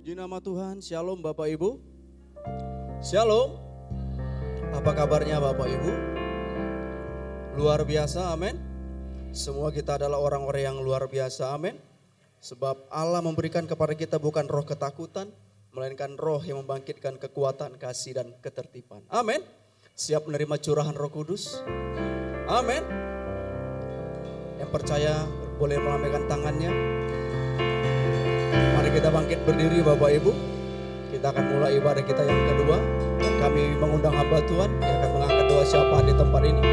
Puji nama Tuhan, Shalom Bapak Ibu. Shalom. Apa kabarnya Bapak Ibu? Luar biasa, amin. Semua kita adalah orang-orang yang luar biasa, amin. Sebab Allah memberikan kepada kita bukan roh ketakutan, melainkan roh yang membangkitkan kekuatan, kasih dan ketertiban. Amin. Siap menerima curahan Roh Kudus? Amin. Yang percaya boleh melambaikan tangannya. Mari kita bangkit berdiri Bapak Ibu. Kita akan mulai ibadah kita yang kedua. Dan kami mengundang hamba Tuhan yang akan mengangkat doa syafaat di tempat ini.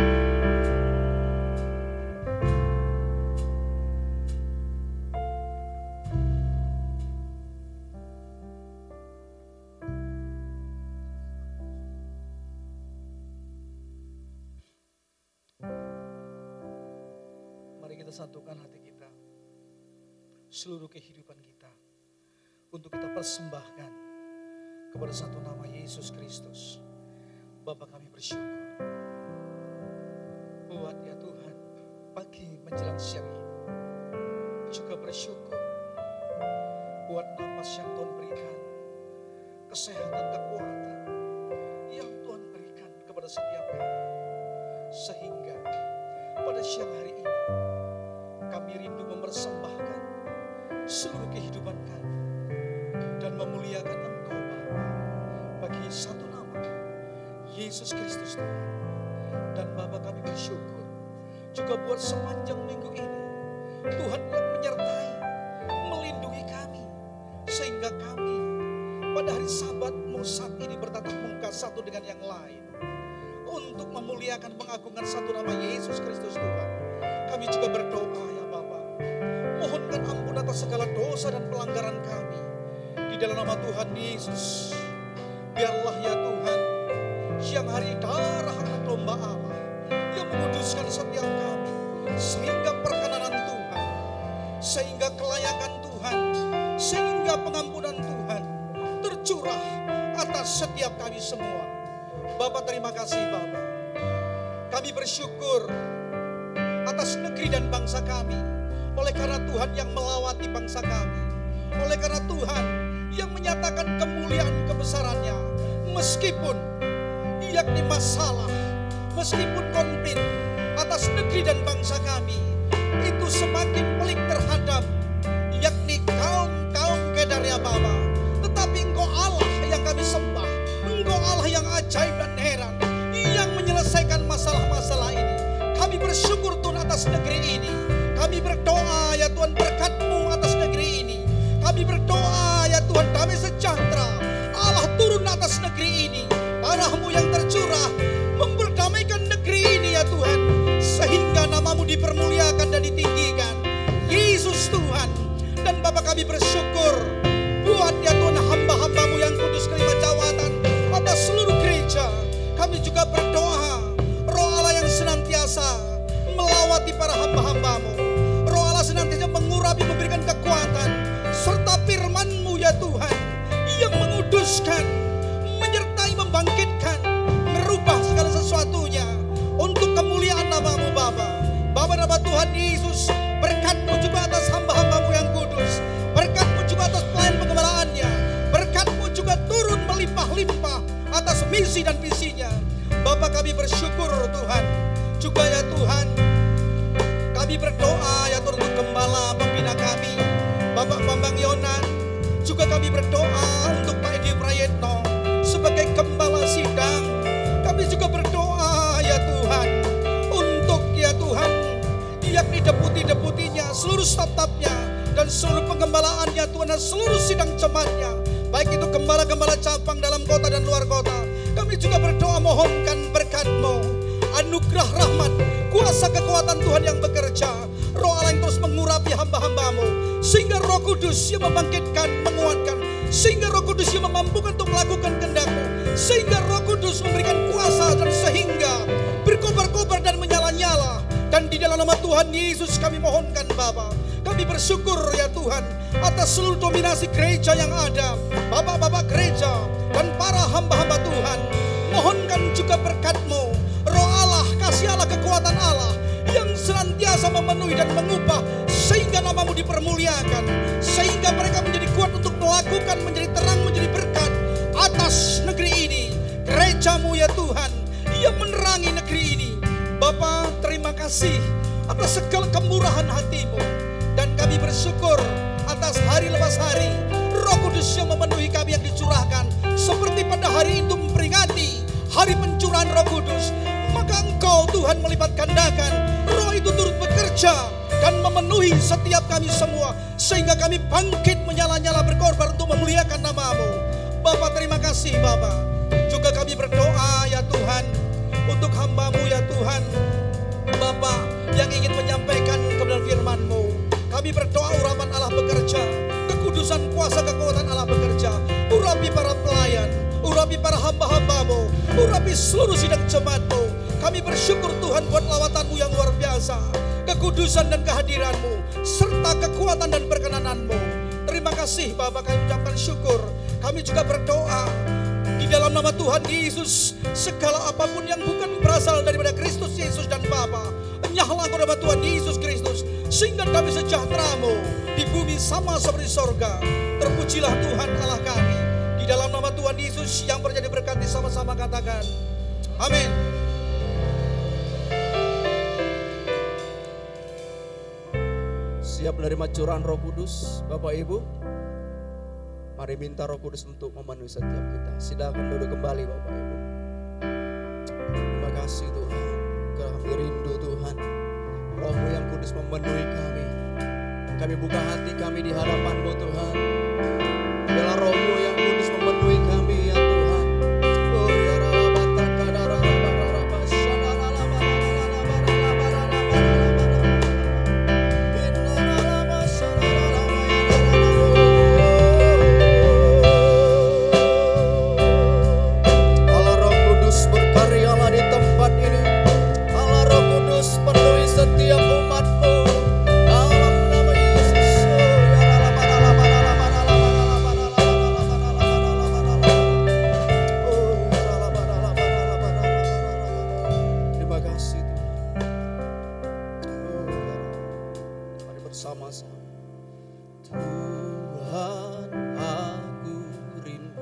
Mari kita satukan hati kita, seluruh kehidupan kita, untuk kita persembahkan kepada satu nama Yesus Kristus. Bapa, kami bersyukur buat ya Tuhan pagi menjelang siang ini. Juga bersyukur buat nafas yang Tuhan berikan, kesehatan, kekuatan yang Tuhan berikan kepada setiap kami. Sehingga pada siang hari ini kami rindu mempersembahkan seluruh kehidupan kami dan memuliakan Engkau Bapa bagi satu nama Yesus Kristus Tuhan. Dan Bapa, kami bersyukur juga buat sepanjang minggu ini Tuhan yang menyertai, melindungi kami, sehingga kami pada hari Sabat-Mu saat ini bertatap muka satu dengan yang lain untuk memuliakan, mengagungkan satu nama Yesus Kristus Tuhan. Kami juga berdoa ya Bapa, mohonkan ampun atas segala dosa dan pelanggaran kami di dalam nama Tuhan Yesus. Biarlah ya Tuhan, siang hari darah anak domba Allah yang menguduskan setiap kami, sehingga perkenanan Tuhan, sehingga kelayakan Tuhan, sehingga pengampunan Tuhan tercurah atas setiap kami semua. Bapa, terima kasih Bapa. Kami bersyukur atas negeri dan bangsa kami, oleh karena Tuhan yang melawati bangsa kami, oleh karena Tuhan yang menyatakan kemuliaan kebesarannya, meskipun yakni masalah, meskipun konflik atas negeri dan bangsa kami itu semakin pelik terhadap yakni kaum Kedar ya Bapa. Tetapi Engkau Allah yang kami sembah, Engkau Allah yang ajaib dan heran, yang menyelesaikan masalah-masalah ini. Kami bersyukur Tuhan atas negeri ini. Kami berdoa ya Tuhan berkat-Mu atas negeri ini. Kami berdoa ya Tuhan damai sejahtera Allah turun atas negeri ini. Darah-Mu yang tercurah memperdamaikan negeri ini ya Tuhan, sehingga nama-Mu dipermuliakan dan ditinggikan Yesus Tuhan. Dan Bapa, kami bersyukur buat ya Tuhan hamba-hamba-Mu yang kudus kelima jawatan atas seluruh gereja. Kami juga berdoa Roh Allah yang senantiasa melawati para hamba-hamba-Mu, Roh Allah senantiasa mengurapi, memberikan kekuatan, serta firman-Mu ya Tuhan yang menguduskan, menyertai, membangkitkan, merubah segala sesuatunya untuk kemuliaan nama-Mu Bapa. Bapa, nama Tuhan Yesus, berkat-Mu juga atas hamba-hamba-Mu yang kudus, berkat-Mu juga atas pelayan pengemalaannya, berkat-Mu juga turun melimpah-limpah atas misi dan visinya. Bapa, kami bersyukur Tuhan, juga ya Tuhan, kami berdoa ya Tuhan untuk gembala pembina kami, Bapak Bambang Yonan. Juga kami berdoa untuk Pak Edi Prayetno sebagai gembala sidang. Kami juga berdoa ya Tuhan untuk ya Tuhan yakni deputi-deputinya, seluruh staf-stafnya dan seluruh penggembalaannya Tuhan, dan seluruh sidang jemaatnya, baik itu gembala-gembala cabang dalam kota dan luar kota. Kami juga berdoa mohonkan berkat-Mu, anugerah rahmat, kuasa kekuatan Tuhan yang bekerja, Roh Allah yang terus mengurapi hamba-hamba-Mu, sehingga Roh Kudus yang membangkitkan, menguatkan, sehingga Roh Kudus yang memampukan untuk melakukan kehendak-Mu, sehingga Roh Kudus memberikan kuasa dan sehingga berkobar-kobar dan menyala-nyala. Dan di dalam nama Tuhan Yesus kami mohonkan Bapa, kami bersyukur ya Tuhan atas seluruh dominasi gereja yang ada, bapak-bapak gereja dan para hamba-hamba Tuhan. Mohonkan juga berkat-Mu, Roh Allah, kasih Allah, kekuatan Allah yang senantiasa memenuhi dan mengubah, sehingga nama-Mu dipermuliakan, sehingga mereka menjadi kuat untuk melakukan, menjadi terang, menjadi berkat atas negeri ini. Gereja-Mu ya Tuhan, yang menerangi negeri ini. Bapa, terima kasih atas segala kemurahan hati-Mu, dan kami bersyukur atas hari lepas hari Roh Kudus yang memenuhi kami, yang dicurahkan seperti pada hari itu memperingati hari pencurahan Roh Kudus. Maka Engkau Tuhan melipat gandakan Roh itu turut bekerja dan memenuhi setiap kami semua, sehingga kami bangkit menyala-nyala berkorban untuk memuliakan nama-Mu. Bapa, terima kasih Bapa. Juga kami berdoa ya Tuhan untuk hamba-Mu ya Tuhan, Bapa, yang ingin menyampaikan kebenaran firman-Mu. Kami berdoa urapan Allah bekerja, kekudusan kuasa kekuatan Allah bekerja. Urapi para pelayan, urapi para hamba-hamba-Mu, urapi seluruh sidang jemaat-Mu. Kami bersyukur Tuhan buat lawatan-Mu yang luar biasa, kekudusan dan kehadiran-Mu, serta kekuatan dan perkenanan-Mu. Terima kasih Bapa, kami ucapkan syukur. Kami juga berdoa di dalam nama Tuhan Yesus, segala apapun yang bukan berasal daripada Kristus Yesus dan Bapa, nyahlah kepada Tuhan Yesus Kristus, sehingga damai sejahtera-Mu di bumi sama seperti sorga. Terpujilah Tuhan Allah kami. Di dalam nama Tuhan Yesus yang berjadi berkati, sama-sama katakan amin. Siap menerima curahan Roh Kudus, Bapak Ibu? Mari minta Roh Kudus untuk memenuhi setiap kita. Silakan duduk kembali Bapak Ibu. Terima kasih Tuhan, kami rindu Tuhan, Roh-Mu yang kudus memenuhi kami. Kami buka hati kami di hadapan-Mu Tuhan. Biarlah Roh-Mu yang kudus memenuhi kami ya Tuhan. Oh ya setiap umat-Mu dalam nama Yesus. Terima kasih Tuhan. Mari bersama-sama. Tuhan, aku rindu.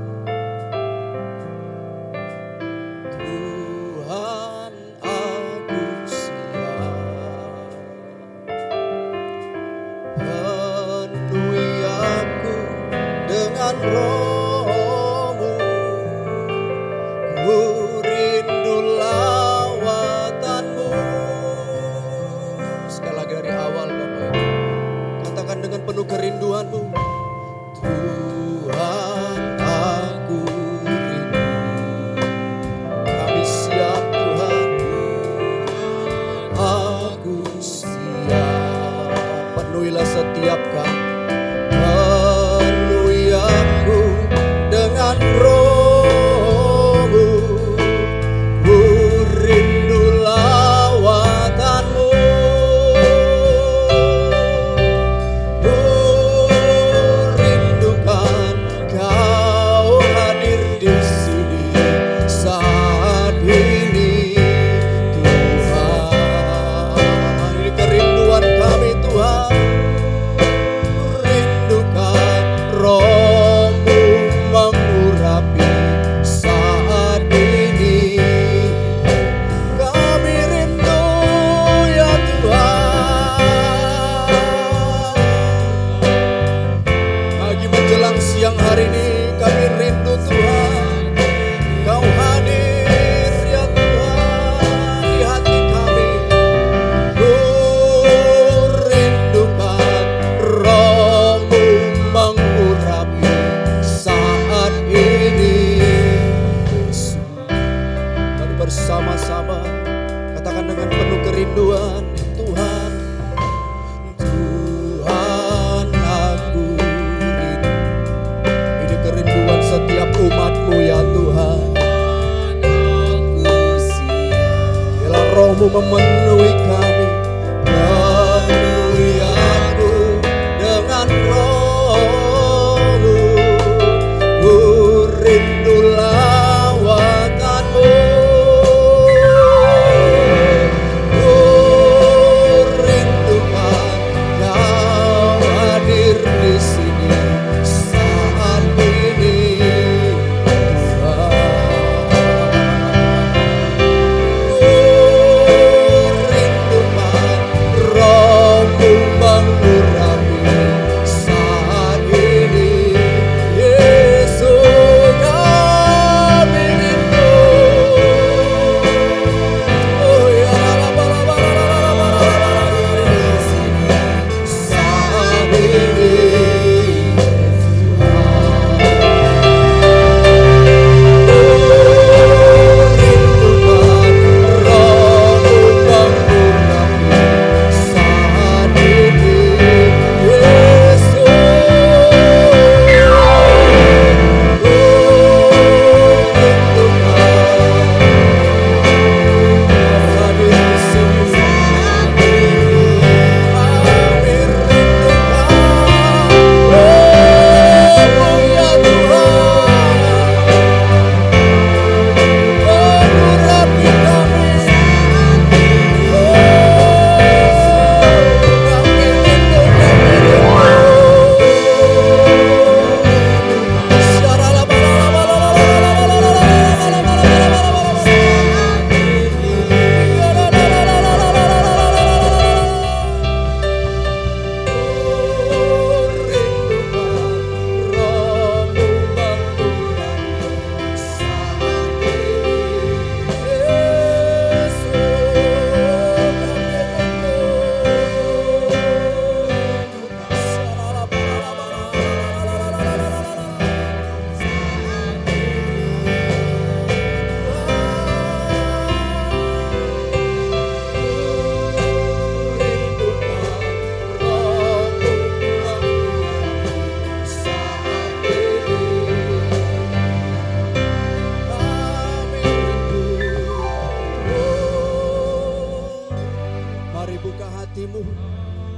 Tuhan, aku siap. Penuhi aku dengan Roh-Mu. Ku rindu lawatan-Mu. Sekali lagi dari awal Bapak Ibu, katakan dengan penuh kerinduan-Mu. Tuhan, aku rindu. Kami siap Tuhan, aku siap. Penuhilah setiap kami. Penuhi aku dengan Roh-Mu. Ku rindu lawatan-Mu. Ku rindukan Kau hadir di sini saat ini Tuhan. Ini kerinduan kami Tuhan. Rindukan Roh-Mu mengurapi saat ini. Kami rindu ya Tuhan. Pagi menjelang siang hari ini kami rindu Tuhan. Kau hadir ya Tuhan di hati kami. Ku rindukan Roh-Mu mengurapi saat ini. Yesus, mari bersama-sama katakan dengan penuh kerinduan, Tuhan. Tuhan, aku rindu. Ini kerinduan setiap umat-Mu ya Tuhan. Biarlah Roh-Mu memenuhi kami. Penuhi aku dengan Roh-Mu. Ku rindu lawatan-Mu. Ku rindukan Kau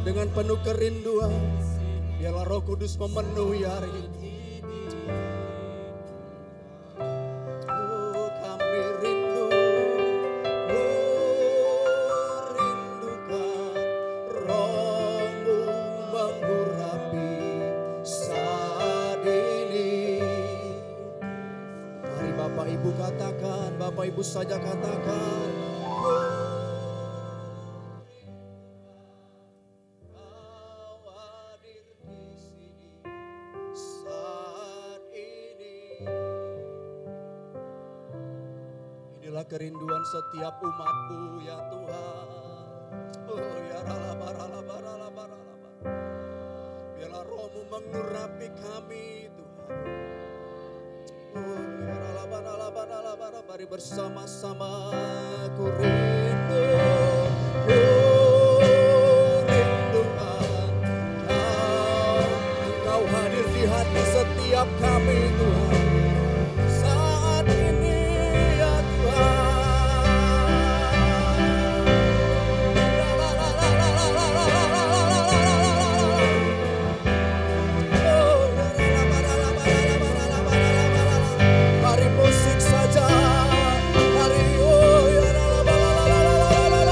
dengan penuh kerinduan. Biarlah Roh Kudus memenuhi hari ini. Oh, kami rindu, rindukan Roh-Mu mengurapi saat ini. Mari Bapak Ibu katakan, Bapak Ibu saja katakan. Kerinduan setiap umat-Mu ya Tuhan. Oh ya ralabaralabaralabaralabar. Biarlah Roh-Mu mengurapi kami Tuhan. Oh ya ralabaralabaralabar. Mari bersama-sama ku rindu. Rindukan Engkau hadir di hati setiap kami Tuhan. Saat ini ya Tuhan. Mari musik saja. Mari oh ya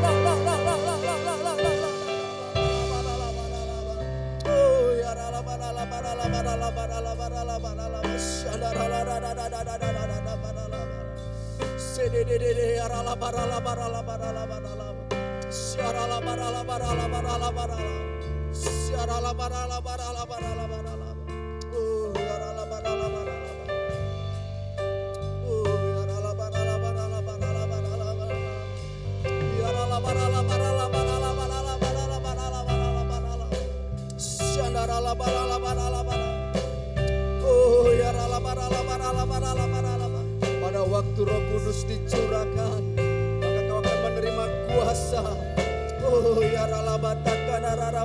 Pada waktu Roh Kudus dicurahkan, maka kau akan menerima kuasa. Oh ya ralabatakkan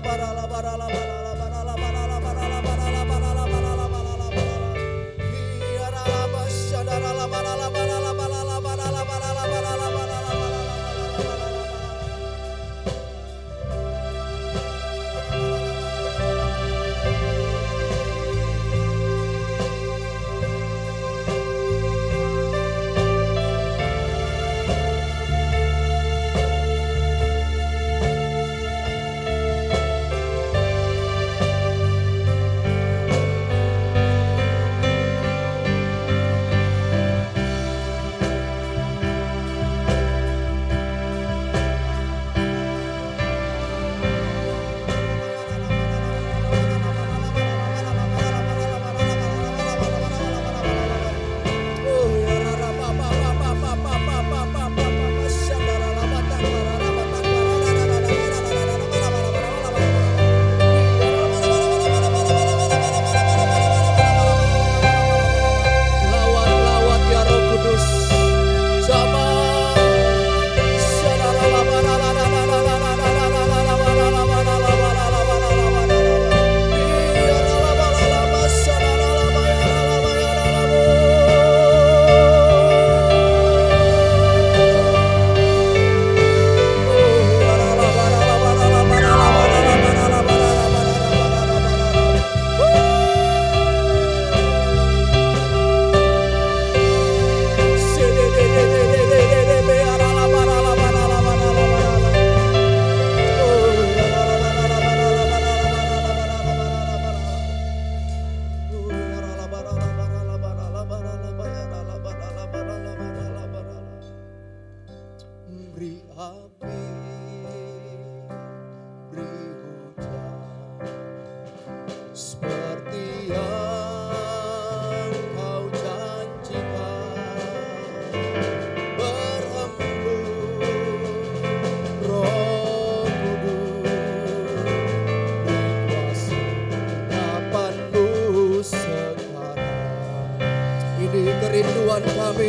kerinduan kami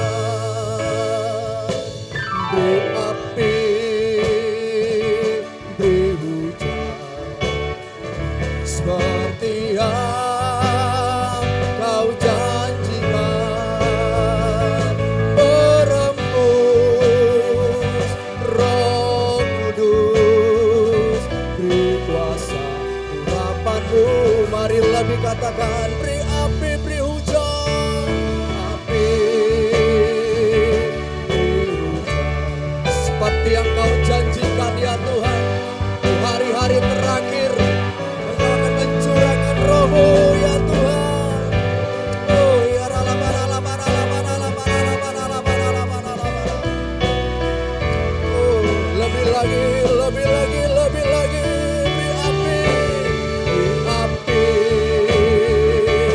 Tuhan. Beri api, beri hujan, seperti yang kau janjikan. Berembus Roh Kudus, beri kuasa urapan-Mu. Marilah dikatakan, beri api, beri hujan, api, beri hujan, seperti yang kau janjikan ya Tuhan. Di hari-hari terakhir Engkau akan mencurahkan Roh-Mu ya Tuhan. Oh ya oh, lebih lagi, lebih lagi, lebih lagi. Beri api, beri api,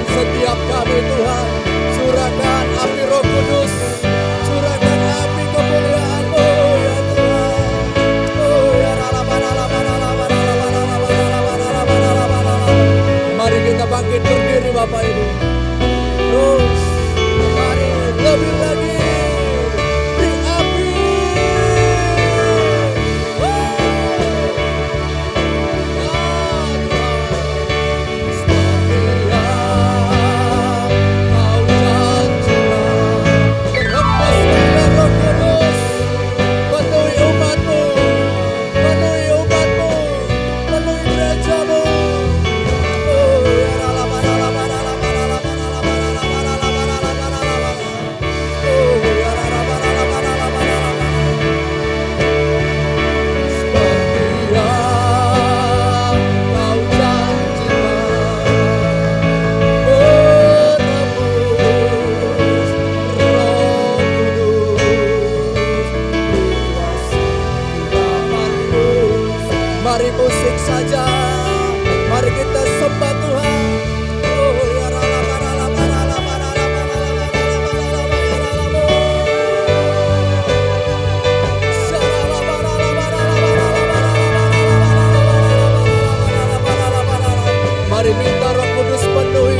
setiap kami Tuhan. Curahkan api Roh Kudus, curahkan api kemuliaan-Mu ya Tuhan. Oh ya mari kita bangkit berdiri Bapak Ibu. Terus mari lebih lagi beri api. Mari musik saja, mari kita sembah Tuhan. Oh ya mari minta Roh Kudus penuhi.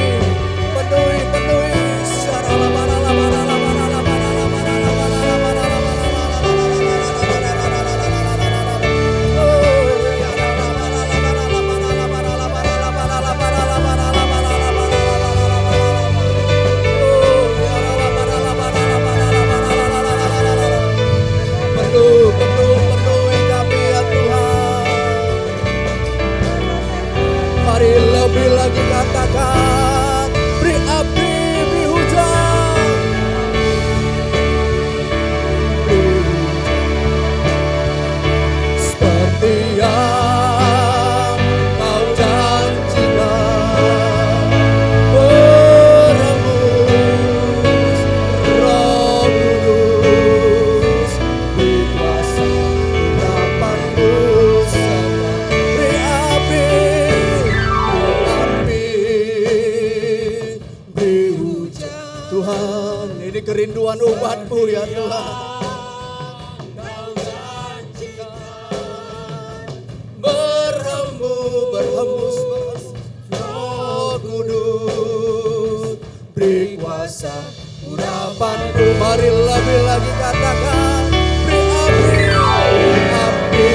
Penuhi kami ya Tuhan. Mari lebih lagi katakan, beri api, beri hujan. Seperti yang Kau janjikan, berembus Roh Kudus, beri kuasa urapan-Mu serta beri api, beri hujan. Tuhan, ini kerinduan umat-Mu ya Tuhan. Berhembus Roh Kudus, beri kuasa urapan-Mu. Mari lebih lagi katakan, beri api.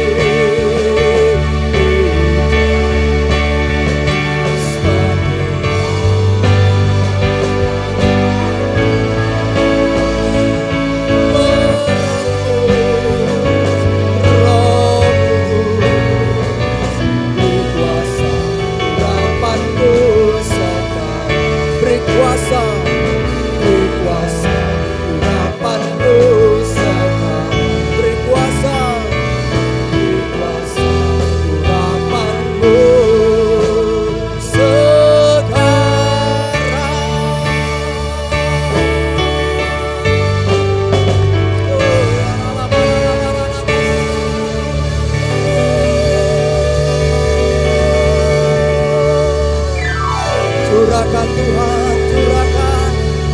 Curahkan Tuhan, curahkan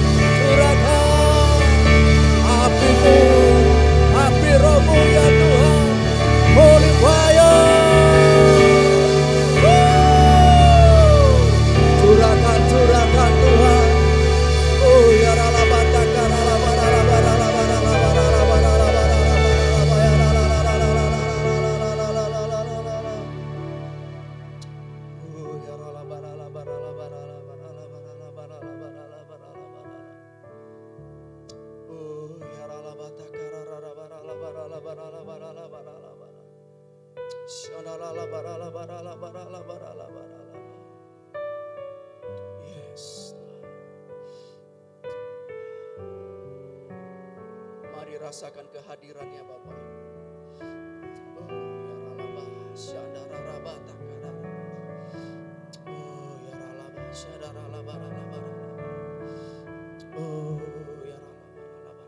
api-Mu, api Roh-Mu ya Tuhan. Holy fire. Curahkan Tuhan. Oh ya Yes. Mari rasakan kehadirannya Bapak Ibu. Oh ya ralaba syadara rabata kadar. Oh ya ralaba syadara rabara rabara. Oh ya ralaba.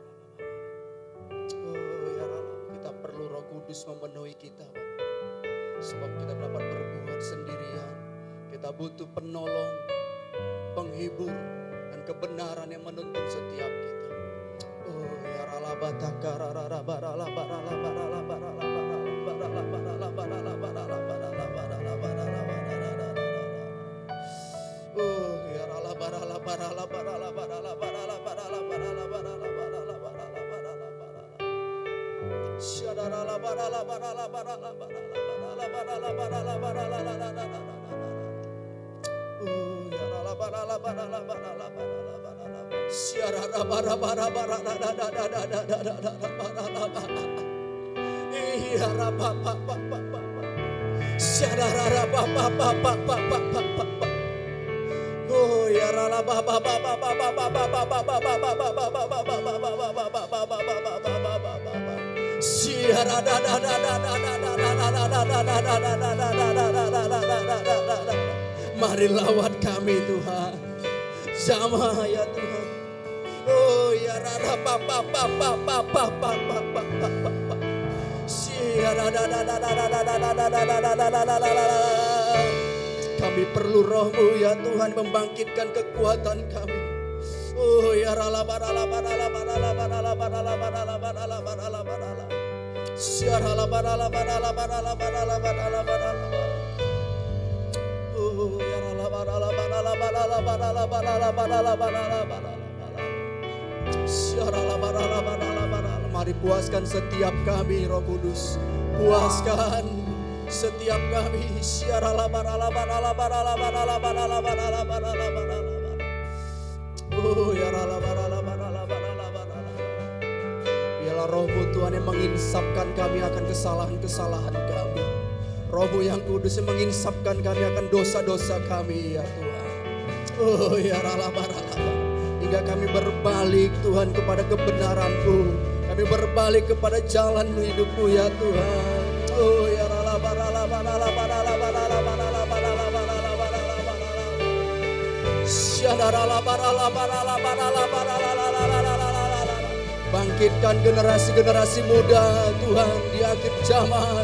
Oh ya ralaba. Kita perlu Roh Kudus memenuhi kita Bapak. Sebab kita dapat berbuat sendirian. Kita butuh penolong. penghibur, dan kebenaran yang menuntun setiap kita. Oh ya ralabataka oh ya rala mari lawat kami Tuhan, sama ya Tuhan. Oh ya rara kami perlu Roh-Mu ya Tuhan, membangkitkan kekuatan kami. Oh ya rala mari puaskan setiap kami Roh Kudus, puaskan setiap kami. Oh ya biarlah Roh-Mu Tuhan yang menginsapkan kami akan kesalahan-kesalahan kami. Roh-Mu yang kudus yang menginsapkan kami akan dosa-dosa kami ya Tuhan. Oh ya hingga kami berbalik Tuhan kepada kebenaran-Mu. Kami berbalik kepada jalan hidup-Mu ya Tuhan. Oh ya bangkitkan generasi-generasi muda Tuhan di akhir zaman.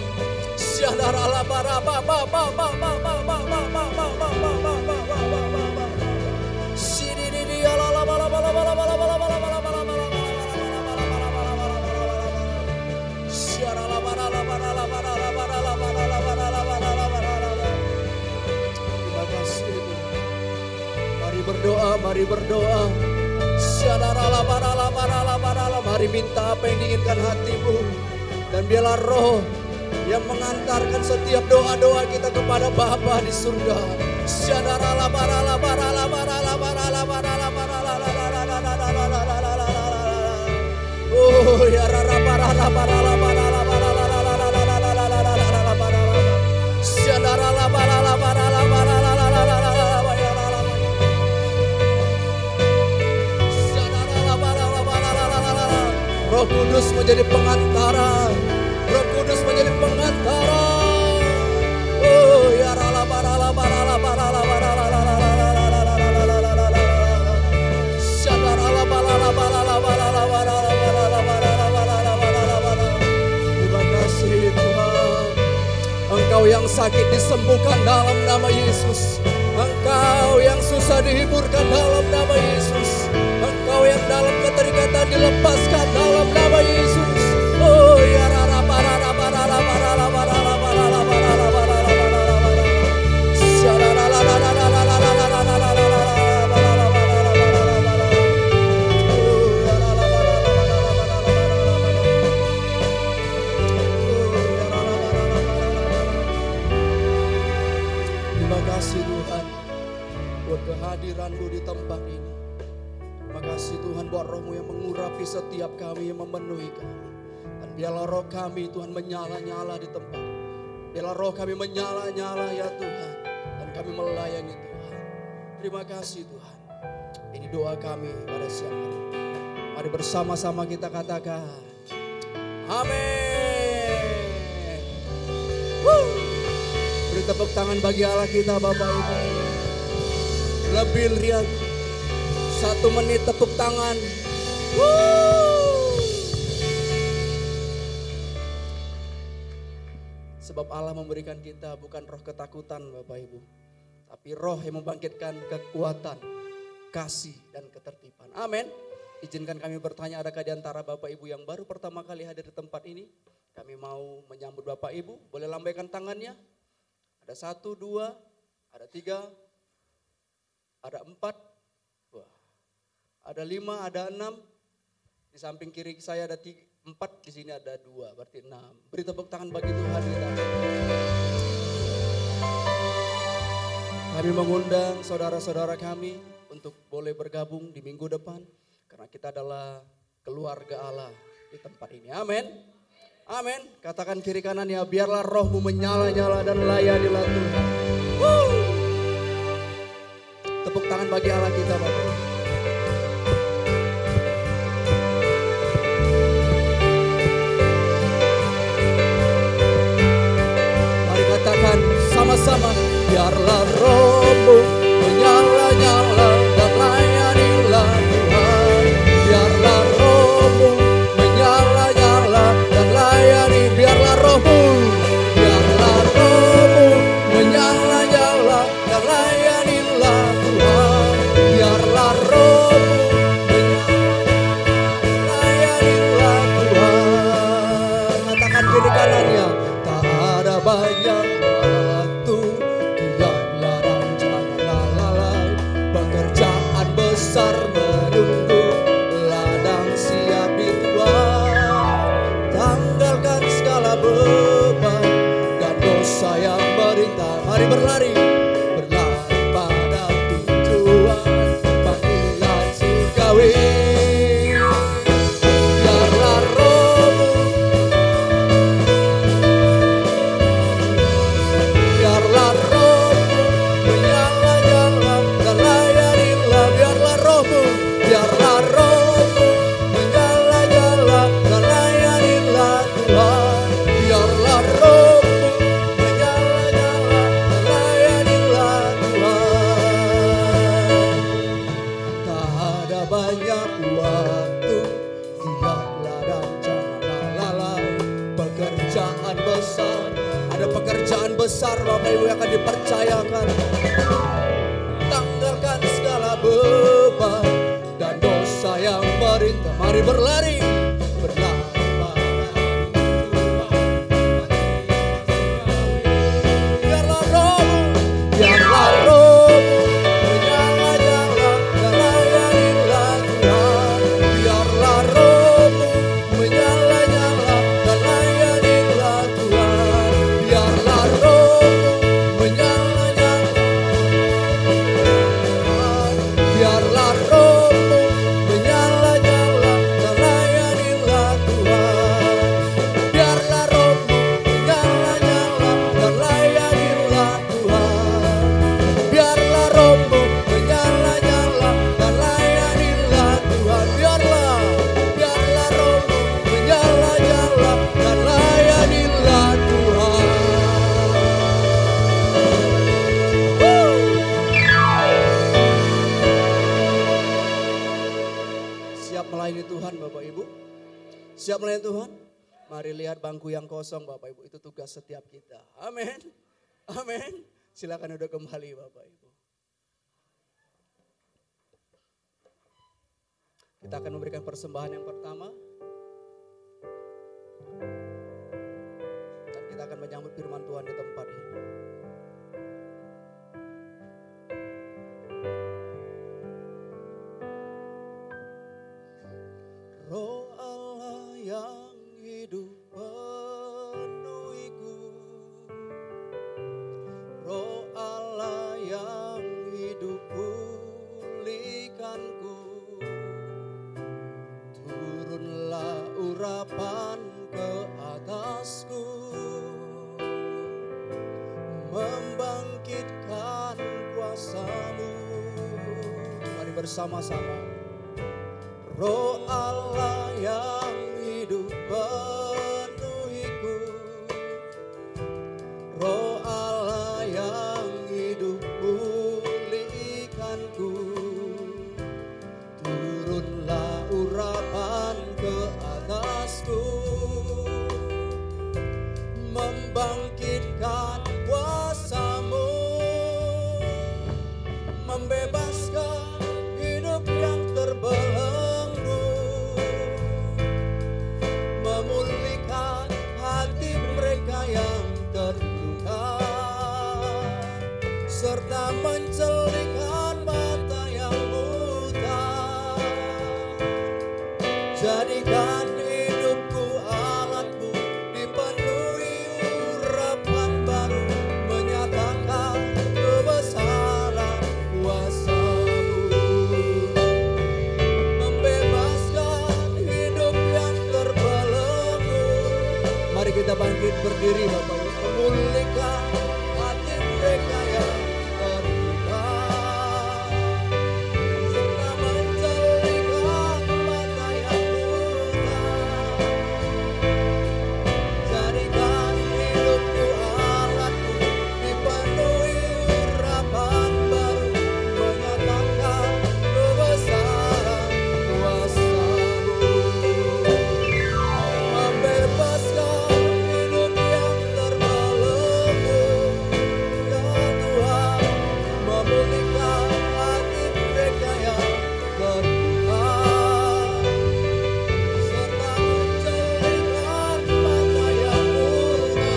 Mari berdoa. Mari minta apa yang diinginkan hatimu. Dan biarlah Roh yang mengantarkan setiap doa-doa kita kepada Bapa di surga. Oh ya Roh Kudus menjadi pengantara. Roh Kudus menjadi pengantara. Oh ya terima kasih Tuhan. Engkau yang sakit disembuhkan dalam nama Yesus. Engkau yang susah dihiburkan dalam nama Yesus. Engkau yang dalam keterikatan dilepaskan dalam nama Yesus. Oh ya terima kasih Tuhan buat kehadiran-Mu di tempat ini. Terima kasih Tuhan buat Roh-Mu yang mengurapi setiap kami, yang memenuhi kami. Dan biarlah Roh kami Tuhan menyala-nyala di tempat. Biarlah Roh kami menyala-nyala ya Tuhan. Dan kami melayani Tuhan. Terima kasih Tuhan. Ini doa kami pada siang hari. Mari bersama-sama kita katakan. Amin. Beri tepuk tangan bagi Allah kita Bapak Ibu. Lebih riang. 1 menit tepuk tangan. Sebab Allah memberikan kita bukan roh ketakutan Bapak Ibu, tapi roh yang membangkitkan kekuatan, kasih dan ketertiban. Amin. Izinkan kami bertanya, adakah di antara Bapak Ibu yang baru pertama kali hadir di tempat ini? Kami mau menyambut Bapak Ibu, boleh lambaikan tangannya. Ada 1, 2, ada 3, ada 4, wah, ada 5, ada 6. Di samping kiri saya ada 4, di sini ada 2, berarti 6. Beri tepuk tangan bagi Tuhan kita. Kami mengundang saudara-saudara kami untuk boleh bergabung di minggu depan. Karena kita adalah keluarga Allah di tempat ini. Amin. Amin. Katakan kiri kanannya, biarlah rohmu menyala-nyala dan layanilah Tuhan. Woo! Tepuk tangan bagi Allah kita, Bapak. Mari katakan sama-sama, biarlah rohmu menyala-nyala dan layanilah Tuhan. Biarlah rohmu menyala-nyala dan layani, biarlah rohmu menyala-nyala dan layanilah Tuhan. Biarlah rohmu menyala-nyala Tuhan. Katakan kiri kanannya, tak ada banyak waktu, diamlah dan janganlah lalai. Pekerjaan besar menunggu, ladang siap dituai. Tanggalkan segala beban dan dosa yang merintah. Mari berlari, berlari pada tujuan panggilan surgawi. Biarlah rohmu, biarlah rohmu menyala-nyala dan layanilah. Biarlah rohmu, biarlah rohmu menyala-nyala dan layanilah Tuhan. Biarlah rohmu menyala-nyala dan layanilah Tuhan. Tak ada banyak waktu, diamlah dan janganlah lalai. Pekerjaan besar, ada pekerjaan besar Bapak Ibu yang akan dipercayakan. Tanggalkan segala beban dan dosa yang merintah. Mari berlari, berlari pada Tuhan. Biarlah rohmu, biarlah rohmu menyala-nyala dan layanilah Tuhan. Biarlah rohmu menyala-nyala dan layanilah Tuhan. Biarlah rohmu menyala-nyala, biarlah rohmu menyala-nyala dan layanilah Tuhan. Biarlah rohmu menyala-nyala dan layanilah Tuhan. Biarlah rohmu menyala-nyala dan layanilah Tuhan. Biarlah rohmu menyala-nyala dan layanilah Tuhan. Siap melayani Tuhan Bapak Ibu? Siap melayani Tuhan? Mari lihat bangku yang kosong Bapak Ibu, itu tugas setiap kita. Amin. Amin. Silakan duduk kembali Bapak Ibu. Kita akan memberikan persembahan yang pertama. Dan kita akan menyambut firman Tuhan di tempat ini. Roh Allah yang hidup penuhiku, Roh Allah yang hidup pulihkanku. Turunlah urapan ke atasku, membangkitkan kuasa-Mu. Mari bersama-sama. Roh Allah yang hidup penuhiku, Roh Allah yang hidup pulihkanku. Turunlah urapan ke atasku, membangkitkan kuasa-Mu. serta mencelingkan mata yang buta. Jadikan hidupku alatku, dipenuhi urapan baru, menyatakan kebesaran kuasa-Mu. Membebaskan hidup yang terbelenggu. Mari kita bangkit berdiri Bapak Ibu. Memulihkan hati mereka yang terluka, serta mencelingkan mata yang buta. Jadikan hidupku alatku, dipenuhi urapan baru, menyatakan kebesaran kuasa-Mu. Membebaskan hidup yang terbelenggu, ya Tuhan, memulihkan hati mereka yang terluka, serta mencelingkan mata yang buta.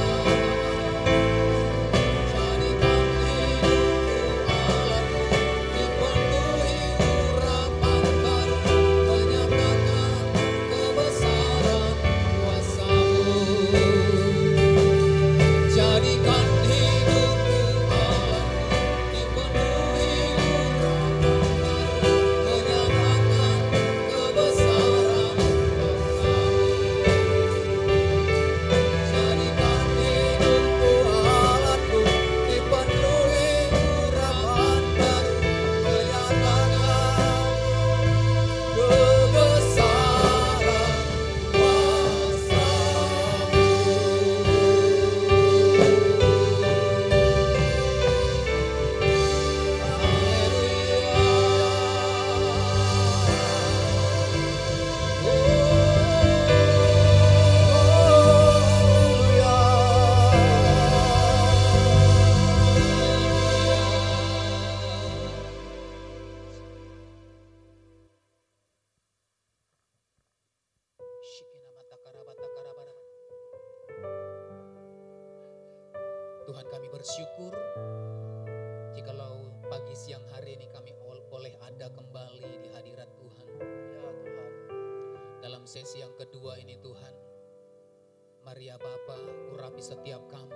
Jadikan hidupku alatku, dipenuhi urapan baru, menyatakan kebesaran kuasa-Mu. Jadikan hidupku alatku, dipenuhi urapan baru, menyatakan kebesaran kuasa-Mu. Jadikan hidupku alatku, dipenuhi urapan baru, menyatakan kebesaran Tuhan, kami bersyukur jikalau pagi siang hari ini kami boleh ada kembali di hadirat Tuhan. Ya Tuhan, Dalam sesi yang kedua ini Tuhan, mari ya Bapa, urapi setiap kami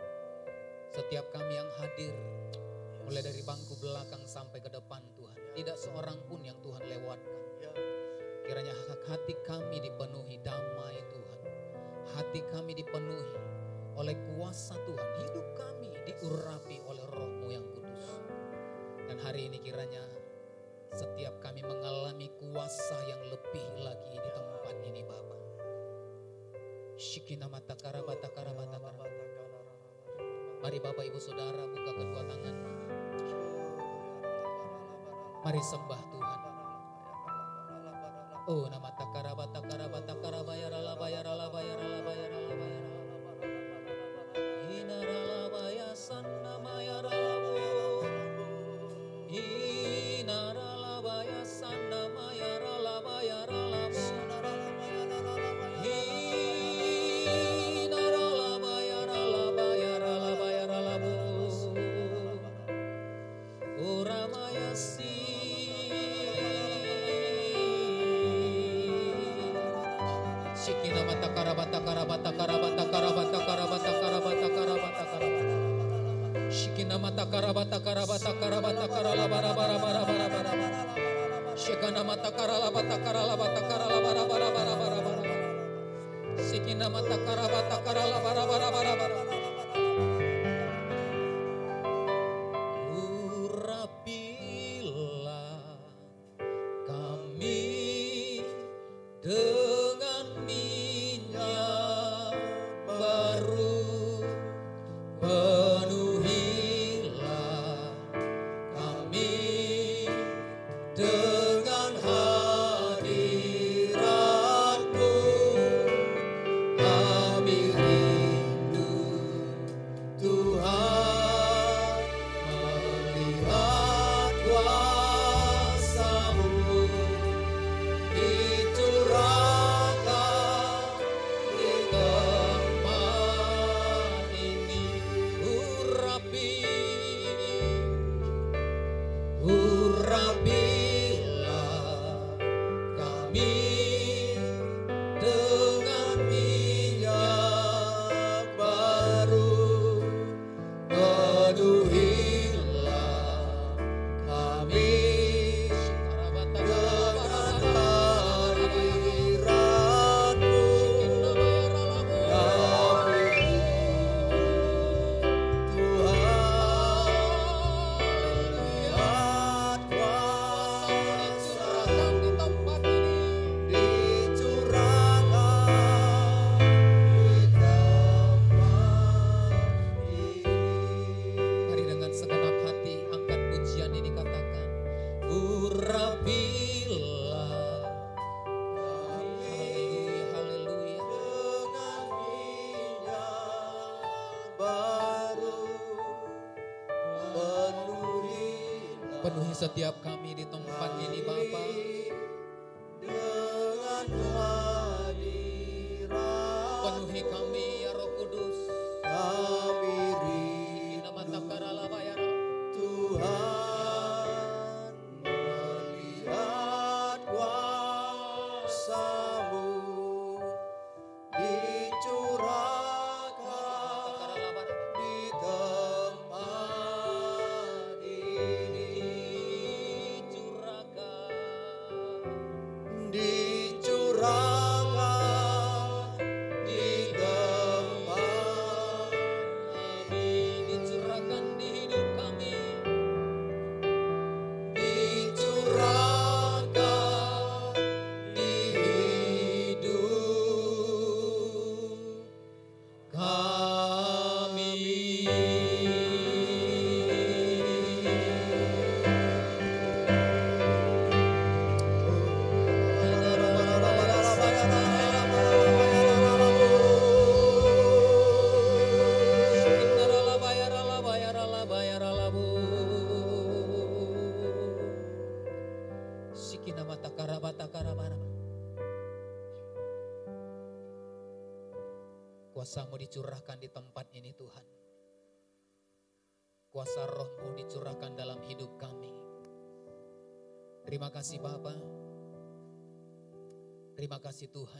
yang hadir, mulai dari bangku belakang sampai ke depan Tuhan. Tidak seorang pun yang Tuhan lewatkan. ya Kiranya hati kami dipenuhi damai Tuhan. Hati kami dipenuhi oleh kuasa Tuhan. Hidup kami diurapi oleh Roh-Mu yang kudus. Dan hari ini kiranya setiap kami mengalami kuasa yang lebih lagi di tempat ini Bapa. Shikina mata karabata karabata karabata. Mari Bapak Ibu Saudara buka kedua tangan. Mari sembah Tuhan. Oh nama takarabata karabata karabayara labayara labayara labayara labayara. Inaralabaya sannamayara labu. Inaralabaya sannamayara labayara labu. Inaralabayara labayara labayara labu. Uramayasi. Shikina mata karabata karabata karabata karabata karabata karabata karabata karabata. Shikina mata karabata karabata karabata karalabara bara bara bara bara. Shikana mata karalabata karalabata karalabara bara bara bara bara. Shikina mata karabata karalabara bara bara bara. Urapilah kami dengan minyak baru, penuhilah Penuhi setiap kami di tempat ini Bapa. dengan hadirat Penuhi kami ya Roh Kudus. kami Nama takara bayar. Tuhan melihat kuasa-Mu dicurahkan di tempat ini, dicurahkan di tempat Dicurahkan di hidup kami. dicurahkan di hidup kami. Kuasa-Mu dicurahkan di tempat ini Tuhan. Kuasa Roh-Mu dicurahkan dalam hidup kami. Terima kasih Bapa. Terima kasih Tuhan.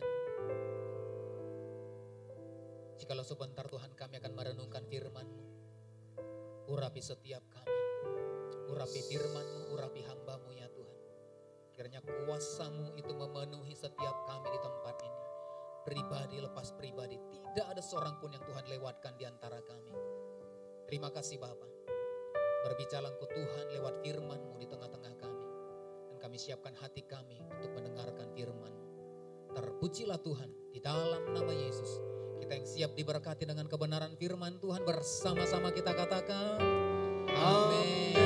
Jikalau sebentar Tuhan kami akan merenungkan firman-Mu. Urapi setiap kami. Urapi firman-Mu, urapi hamba-Mu ya Tuhan. Kiranya kuasa-Mu itu memenuhi setiap kami di tempat ini. Pribadi lepas pribadi. Tidak ada seorang pun yang Tuhan lewatkan di antara kami. Terima kasih Bapa. Berbicara Engkau Tuhan lewat firman-Mu di tengah-tengah kami. Dan kami siapkan hati kami untuk mendengarkan firman-Mu. Terpujilah Tuhan di dalam nama Yesus. Kita yang siap diberkati dengan kebenaran firman Tuhan, bersama-sama kita katakan amin.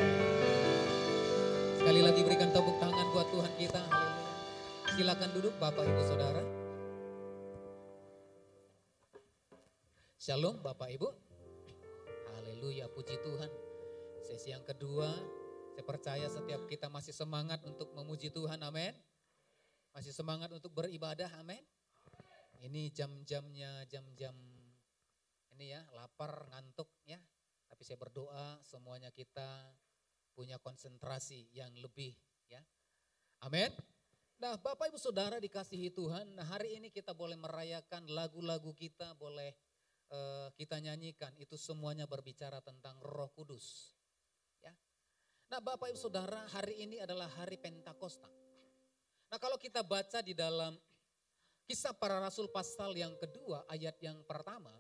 Sekali lagi berikan tepuk tangan buat Tuhan kita. Haleluya. Silakan duduk Bapak Ibu Saudara. Shalom Bapak Ibu. Haleluya, puji Tuhan. Sesi yang kedua, saya percaya setiap kita masih semangat untuk memuji Tuhan, amin. Masih semangat untuk beribadah, amin. Ini jam-jamnya, jam-jam ini ya, lapar, ngantuk ya. Tapi saya berdoa semuanya kita punya konsentrasi yang lebih ya. Amin. Nah Bapak Ibu Saudara dikasihi Tuhan, nah hari ini kita boleh merayakan lagu-lagu kita, boleh kita nyanyikan, itu semuanya berbicara tentang Roh Kudus. Ya. Nah Bapak Ibu Saudara, hari ini adalah hari Pentakosta. Nah kalau kita baca di dalam Kisah Para Rasul pasal yang kedua ayat yang pertama,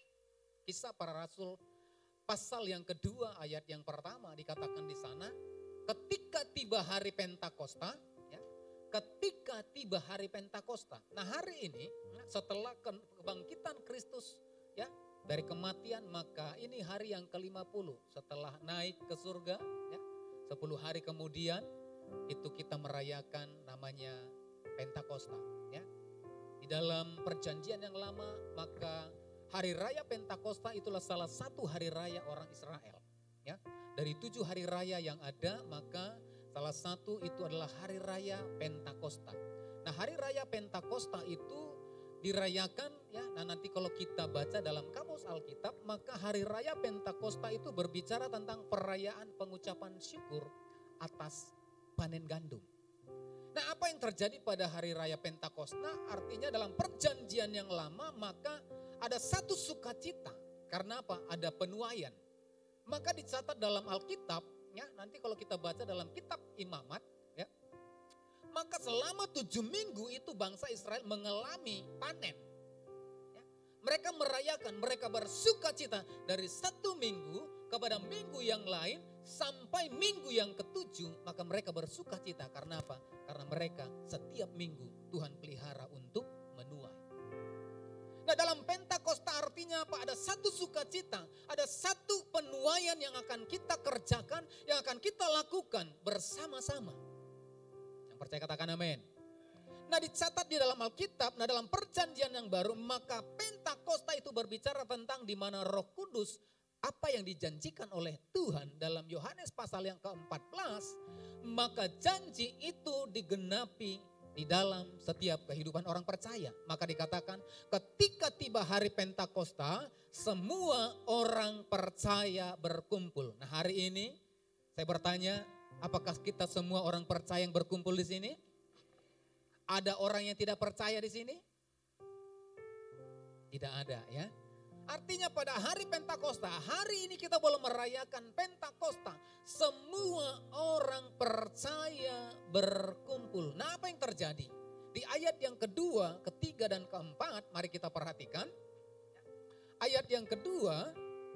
Kisah Para Rasul pasal yang kedua ayat yang pertama dikatakan di sana, ketika tiba hari Pentakosta, ya, ketika tiba hari Pentakosta. Nah hari ini setelah kebangkitan Kristus ya dari kematian, maka ini hari yang ke-50 setelah naik ke surga ya. 10 hari kemudian itu kita merayakan namanya Pentakosta ya. Di dalam perjanjian yang lama maka hari raya Pentakosta itulah salah satu hari raya orang Israel ya. Dari 7 hari raya yang ada maka salah satu itu adalah hari raya Pentakosta. Nah hari raya Pentakosta itu dirayakan ya. Nah nanti kalau kita baca dalam kamus Alkitab maka hari raya Pentakosta itu berbicara tentang perayaan pengucapan syukur atas panen gandum. Nah apa yang terjadi pada hari raya Pentakosta? Artinya dalam perjanjian yang lama maka ada satu sukacita. Karena apa? Ada penuaian. Maka dicatat dalam Alkitab ya, nanti kalau kita baca dalam kitab Imamat ya, maka selama 7 minggu itu bangsa Israel mengalami panen. Ya. Mereka merayakan, mereka bersukacita dari 1 minggu kepada minggu yang lain sampai minggu yang ke-7. Maka mereka bersukacita karena apa? Karena mereka setiap minggu Tuhan pelihara untuk menuai. Nah dalam Pentakosta artinya apa? Ada satu sukacita, ada satu penuaian yang akan kita kerjakan, yang akan kita lakukan bersama-sama. Percaya katakan amin. Nah dicatat di dalam Alkitab, nah dalam perjanjian yang baru maka Pentakosta itu berbicara tentang di mana Roh Kudus apa yang dijanjikan oleh Tuhan dalam Yohanes pasal yang ke-14, maka janji itu digenapi di dalam setiap kehidupan orang percaya. Maka dikatakan ketika tiba hari Pentakosta, semua orang percaya berkumpul. Nah, hari ini saya bertanya, apakah kita semua orang percaya yang berkumpul di sini? Ada orang yang tidak percaya di sini? Tidak ada, ya. Artinya pada hari Pentakosta, hari ini kita boleh merayakan Pentakosta. Semua orang percaya berkumpul. Nah, apa yang terjadi? Di ayat yang kedua, ketiga, dan keempat, mari kita perhatikan. Ayat yang kedua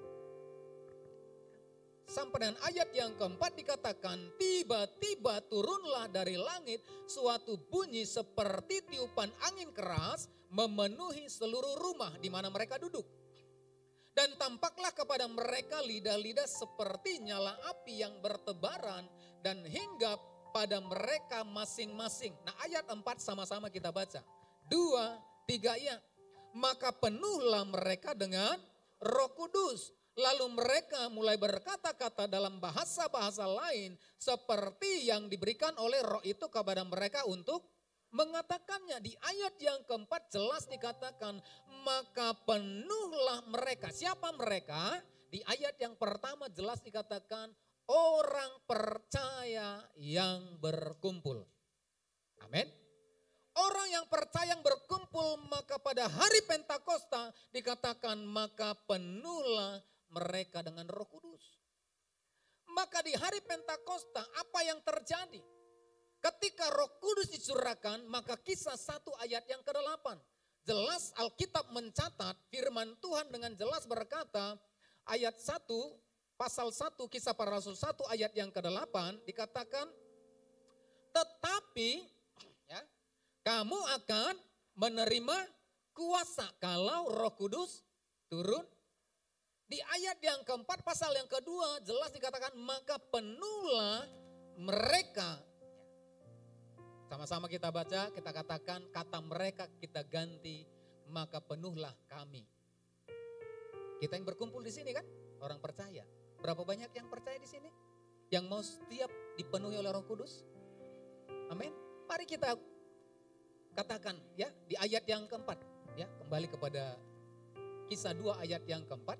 sampai dengan ayat yang keempat dikatakan, tiba-tiba turunlah dari langit suatu bunyi seperti tiupan angin keras memenuhi seluruh rumah di mana mereka duduk. Dan tampaklah kepada mereka lidah-lidah seperti nyala api yang bertebaran dan hinggap pada mereka masing-masing. Nah, ayat 4 sama-sama kita baca. 2, 3 ya. Maka penuhlah mereka dengan Roh Kudus. Lalu mereka mulai berkata-kata dalam bahasa-bahasa lain seperti yang diberikan oleh Roh itu kepada mereka untuk mengatakannya. Di ayat yang keempat jelas dikatakan, maka penuhlah mereka. Siapa mereka? Di ayat yang pertama jelas dikatakan, orang percaya yang berkumpul. Amin. Orang yang percaya yang berkumpul, maka pada hari Pentakosta dikatakan, maka penuhlah mereka dengan Roh Kudus. Maka di hari Pentakosta apa yang terjadi? Ketika Roh Kudus dicurahkan, maka Kisah 1 ayat yang ke-8. Jelas Alkitab mencatat, firman Tuhan dengan jelas berkata, ayat 1, pasal 1 Kisah Para Rasul 1 ayat yang ke-8 dikatakan, tetapi ya, kamu akan menerima kuasa kalau Roh Kudus turun. Di ayat yang keempat pasal yang kedua jelas dikatakan, maka penuhlah mereka. Sama-sama kita baca, kita katakan, kata mereka kita ganti, maka penuhlah kami. Kita yang berkumpul di sini kan, orang percaya. Berapa banyak yang percaya di sini? Yang mau setiap dipenuhi oleh Roh Kudus? Amin. Mari kita katakan ya di ayat yang keempat. Ya, kembali kepada Kisah 2 ayat yang keempat.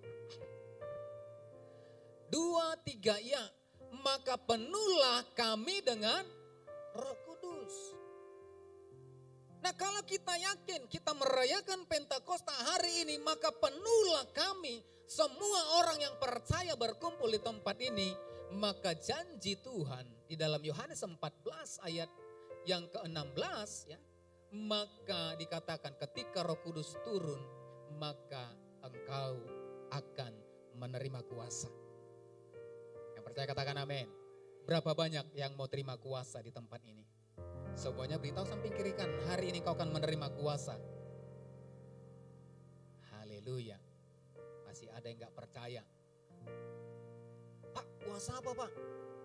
2, 3 ya, maka penuhlah kami dengan Roh Kudus. Nah, kalau kita yakin kita merayakan Pentakosta hari ini, maka penuhlah kami, semua orang yang percaya berkumpul di tempat ini. Maka janji Tuhan di dalam Yohanes 14 ayat yang ke-16 ya, maka dikatakan ketika Roh Kudus turun, maka engkau akan menerima kuasa. Yang percaya katakan amin. Berapa banyak yang mau terima kuasa di tempat ini? Semuanya beritahu samping kiri kan, hari ini kau akan menerima kuasa. Haleluya. Masih ada yang gak percaya. Pak, kuasa apa Pak?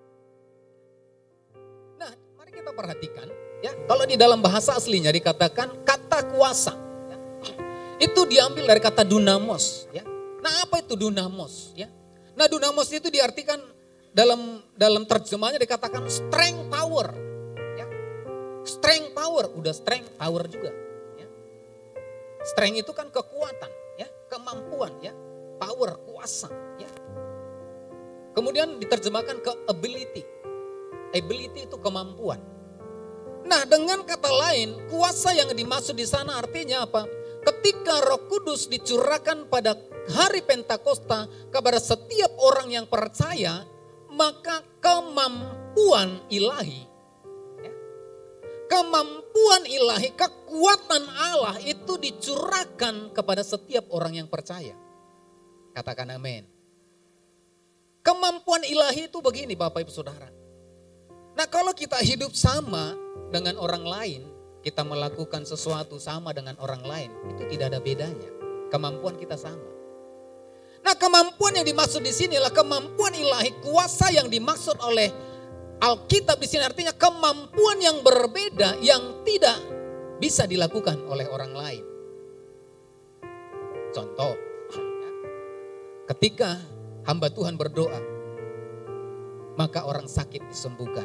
Nah, mari kita perhatikan ya. Kalau di dalam bahasa aslinya dikatakan kata kuasa. Ya. Itu diambil dari kata dunamos. Ya. Nah, apa itu dunamos? Ya. Nah, dunamos itu diartikan dalam terjemahnya dikatakan strength power. Ya. Strength power, udah strength power juga. Ya. Strength itu kan kekuatan, ya, kemampuan, ya, power, kuasa. Ya. Kemudian diterjemahkan ke ability. Ability itu kemampuan. Nah, dengan kata lain, kuasa yang dimaksud di sana artinya apa? Ketika Roh Kudus dicurahkan pada hari Pentakosta kepada setiap orang yang percaya, maka kemampuan ilahi, ya, kemampuan ilahi, kekuatan Allah itu dicurahkan kepada setiap orang yang percaya. Katakan amin. Kemampuan ilahi itu begini Bapak Ibu Saudara. Nah, kalau kita hidup sama dengan orang lain, kita melakukan sesuatu sama dengan orang lain, itu tidak ada bedanya. Kemampuan kita sama. Nah, kemampuan yang dimaksud di sini adalah kemampuan ilahi, kuasa yang dimaksud oleh Alkitab di sini artinya kemampuan yang berbeda yang tidak bisa dilakukan oleh orang lain. Contoh, ketika hamba Tuhan berdoa, maka orang sakit disembuhkan.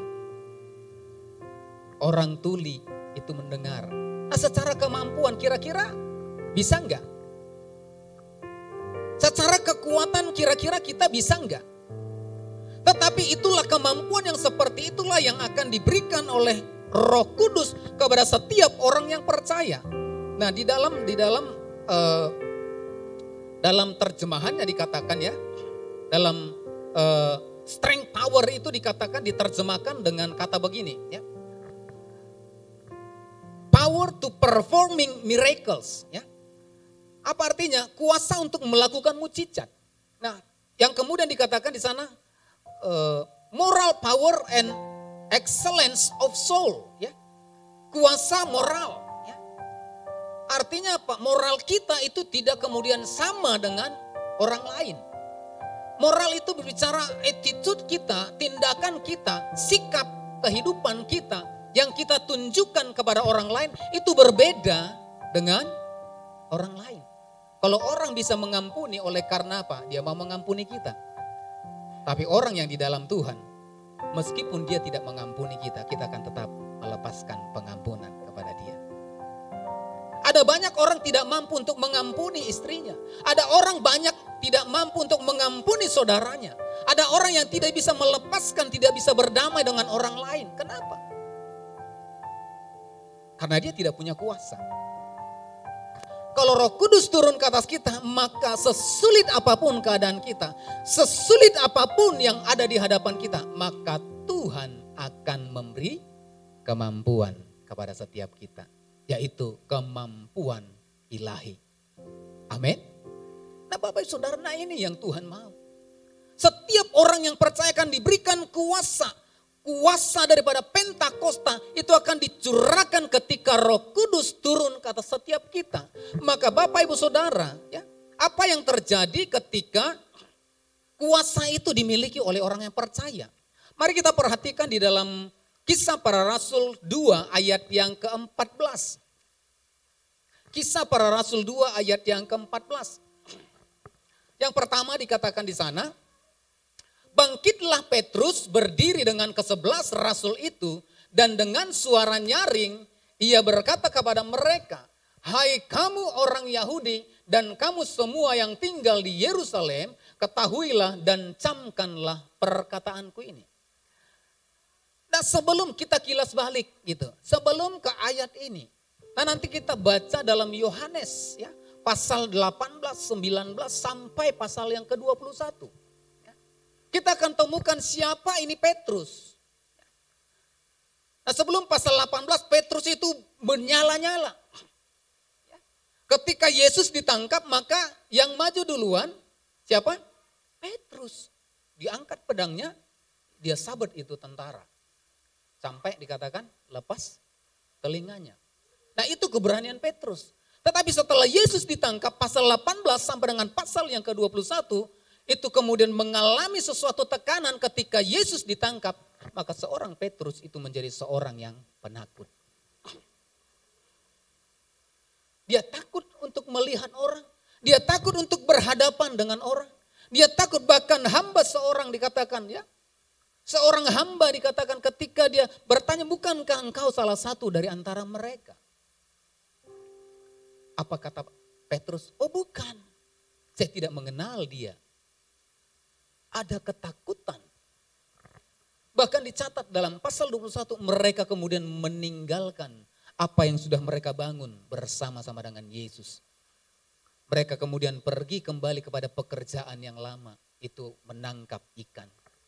Orang tuli itu mendengar. Nah, secara kemampuan kira-kira bisa enggak? Secara kekuatan kira-kira kita bisa enggak? Tetapi itulah kemampuan yang seperti itulah yang akan diberikan oleh Roh Kudus kepada setiap orang yang percaya. Nah, di dalam terjemahannya dikatakan ya, dalam strength power itu dikatakan diterjemahkan dengan kata begini ya. Power to performing miracles ya. Apa artinya? Kuasa untuk melakukan mukjizat. Nah, yang kemudian dikatakan di sana moral power and excellence of soul ya. Kuasa moral ya. Artinya apa? Moral kita itu tidak kemudian sama dengan orang lain. Moral itu berbicara attitude kita, tindakan kita, sikap kehidupan kita yang kita tunjukkan kepada orang lain itu berbeda dengan orang lain. Kalau orang bisa mengampuni oleh karena apa? Dia mau mengampuni kita. Tapi orang yang di dalam Tuhan, meskipun dia tidak mengampuni kita, kita akan tetap melepaskan pengampunan kepada dia. Ada banyak orang tidak mampu untuk mengampuni istrinya. Ada orang banyak tidak mampu untuk mengampuni saudaranya. Ada orang yang tidak bisa melepaskan, tidak bisa berdamai dengan orang lain. Kenapa? Karena dia tidak punya kuasa. Kalau Roh Kudus turun ke atas kita, maka sesulit apapun keadaan kita, sesulit apapun yang ada di hadapan kita, maka Tuhan akan memberi kemampuan kepada setiap kita, yaitu kemampuan ilahi. Amin. Nah, Bapak Ibu Saudara, nah ini yang Tuhan mau. Setiap orang yang percaya akan diberikan kuasa. Kuasa daripada Pentakosta itu akan dicurahkan ketika Roh Kudus turun ke atas setiap kita. Maka Bapak Ibu Saudara, ya, apa yang terjadi ketika kuasa itu dimiliki oleh orang yang percaya? Mari kita perhatikan di dalam Kisah Para Rasul 2 ayat yang ke-14. Kisah Para Rasul 2 ayat yang ke-14. Yang pertama dikatakan di sana, bangkitlah Petrus berdiri dengan ke-11 rasul itu dan dengan suara nyaring ia berkata kepada mereka, hai kamu orang Yahudi dan kamu semua yang tinggal di Yerusalem, ketahuilah dan camkanlah perkataanku ini. Nah, sebelum kita kilas balik gitu, sebelum ke ayat ini, nah nanti kita baca dalam Yohanes ya, pasal 18, 19 sampai pasal yang ke-21. Kita akan temukan siapa ini Petrus. Nah, sebelum pasal 18 Petrus itu menyala-nyala. Ketika Yesus ditangkap maka yang maju duluan siapa? Petrus. Diangkat pedangnya, dia sabet itu tentara. Sampai dikatakan lepas telinganya. Nah, itu keberanian Petrus. Tetapi setelah Yesus ditangkap pasal 18 sampai dengan pasal yang ke-21, itu kemudian mengalami sesuatu tekanan ketika Yesus ditangkap, maka seorang Petrus itu menjadi seorang yang penakut. Dia takut untuk melihat orang, dia takut untuk berhadapan dengan orang, dia takut bahkan hamba seorang dikatakan ya, seorang hamba dikatakan ketika dia bertanya, bukankah engkau salah satu dari antara mereka? Apa kata Petrus? Oh bukan, saya tidak mengenal dia. Ada ketakutan. Bahkan dicatat dalam pasal 21 mereka kemudian meninggalkan apa yang sudah mereka bangun bersama-sama dengan Yesus. Mereka kemudian pergi kembali kepada pekerjaan yang lama, itu menangkap ikan.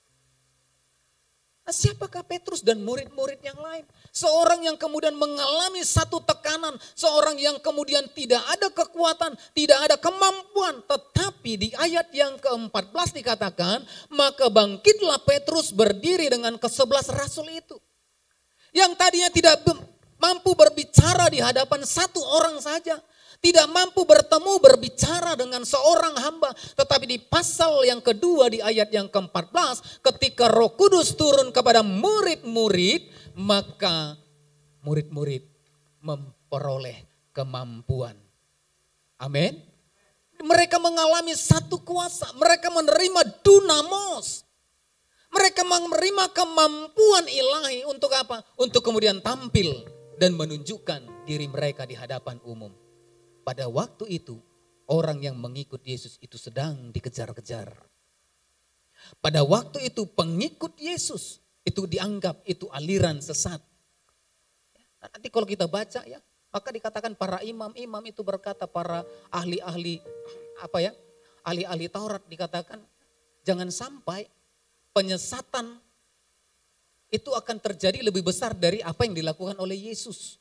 Nah, siapakah Petrus dan murid-murid yang lain? Seorang yang kemudian mengalami satu tekanan, seorang yang kemudian tidak ada kekuatan, tidak ada kemampuan. Tetapi di ayat yang ke-14 dikatakan, maka bangkitlah Petrus berdiri dengan ke-11 rasul itu. Yang tadinya tidak mampu berbicara di hadapan satu orang saja. Tidak mampu bertemu berbicara dengan seorang hamba. Tetapi di pasal yang kedua di ayat yang ke-14 ketika Roh Kudus turun kepada murid-murid, maka murid-murid memperoleh kemampuan. Amin. Mereka mengalami satu kuasa. Mereka menerima dunamos. Mereka menerima kemampuan ilahi untuk apa? Untuk kemudian tampil dan menunjukkan diri mereka di hadapan umum. Pada waktu itu, orang yang mengikut Yesus itu sedang dikejar-kejar. Pada waktu itu pengikut Yesus itu dianggap itu aliran sesat. Nanti kalau kita baca ya, maka dikatakan para imam-imam itu berkata, para ahli-ahli ahli-ahli Taurat dikatakan, jangan sampai penyesatan itu akan terjadi lebih besar dari apa yang dilakukan oleh Yesus.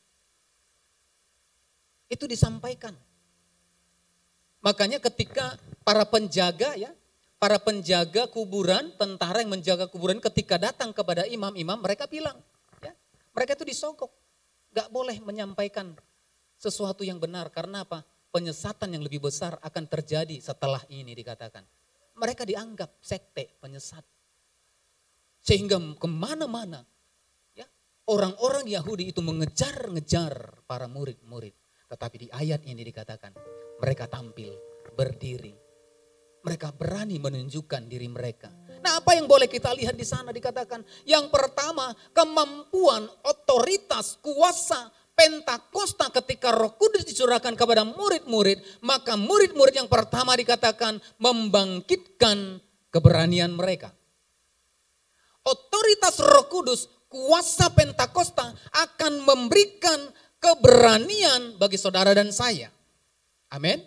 Itu disampaikan. Makanya ketika para penjaga kuburan, tentara yang menjaga kuburan ketika datang kepada imam-imam, mereka bilang, ya, mereka itu disogok. Gak boleh menyampaikan sesuatu yang benar. Karena apa? Penyesatan yang lebih besar akan terjadi setelah ini dikatakan. Mereka dianggap sekte penyesat. Sehingga kemana-mana ya, orang-orang Yahudi itu mengejar-ngejar para murid-murid. Tetapi di ayat ini dikatakan mereka tampil berdiri. Mereka berani menunjukkan diri mereka. Nah, apa yang boleh kita lihat di sana dikatakan? Yang pertama, kemampuan, otoritas, kuasa Pentakosta ketika Roh Kudus dicurahkan kepada murid-murid, maka murid-murid yang pertama dikatakan membangkitkan keberanian mereka. Otoritas Roh Kudus, kuasa Pentakosta akan memberikan keberanian bagi saudara dan saya. Amin.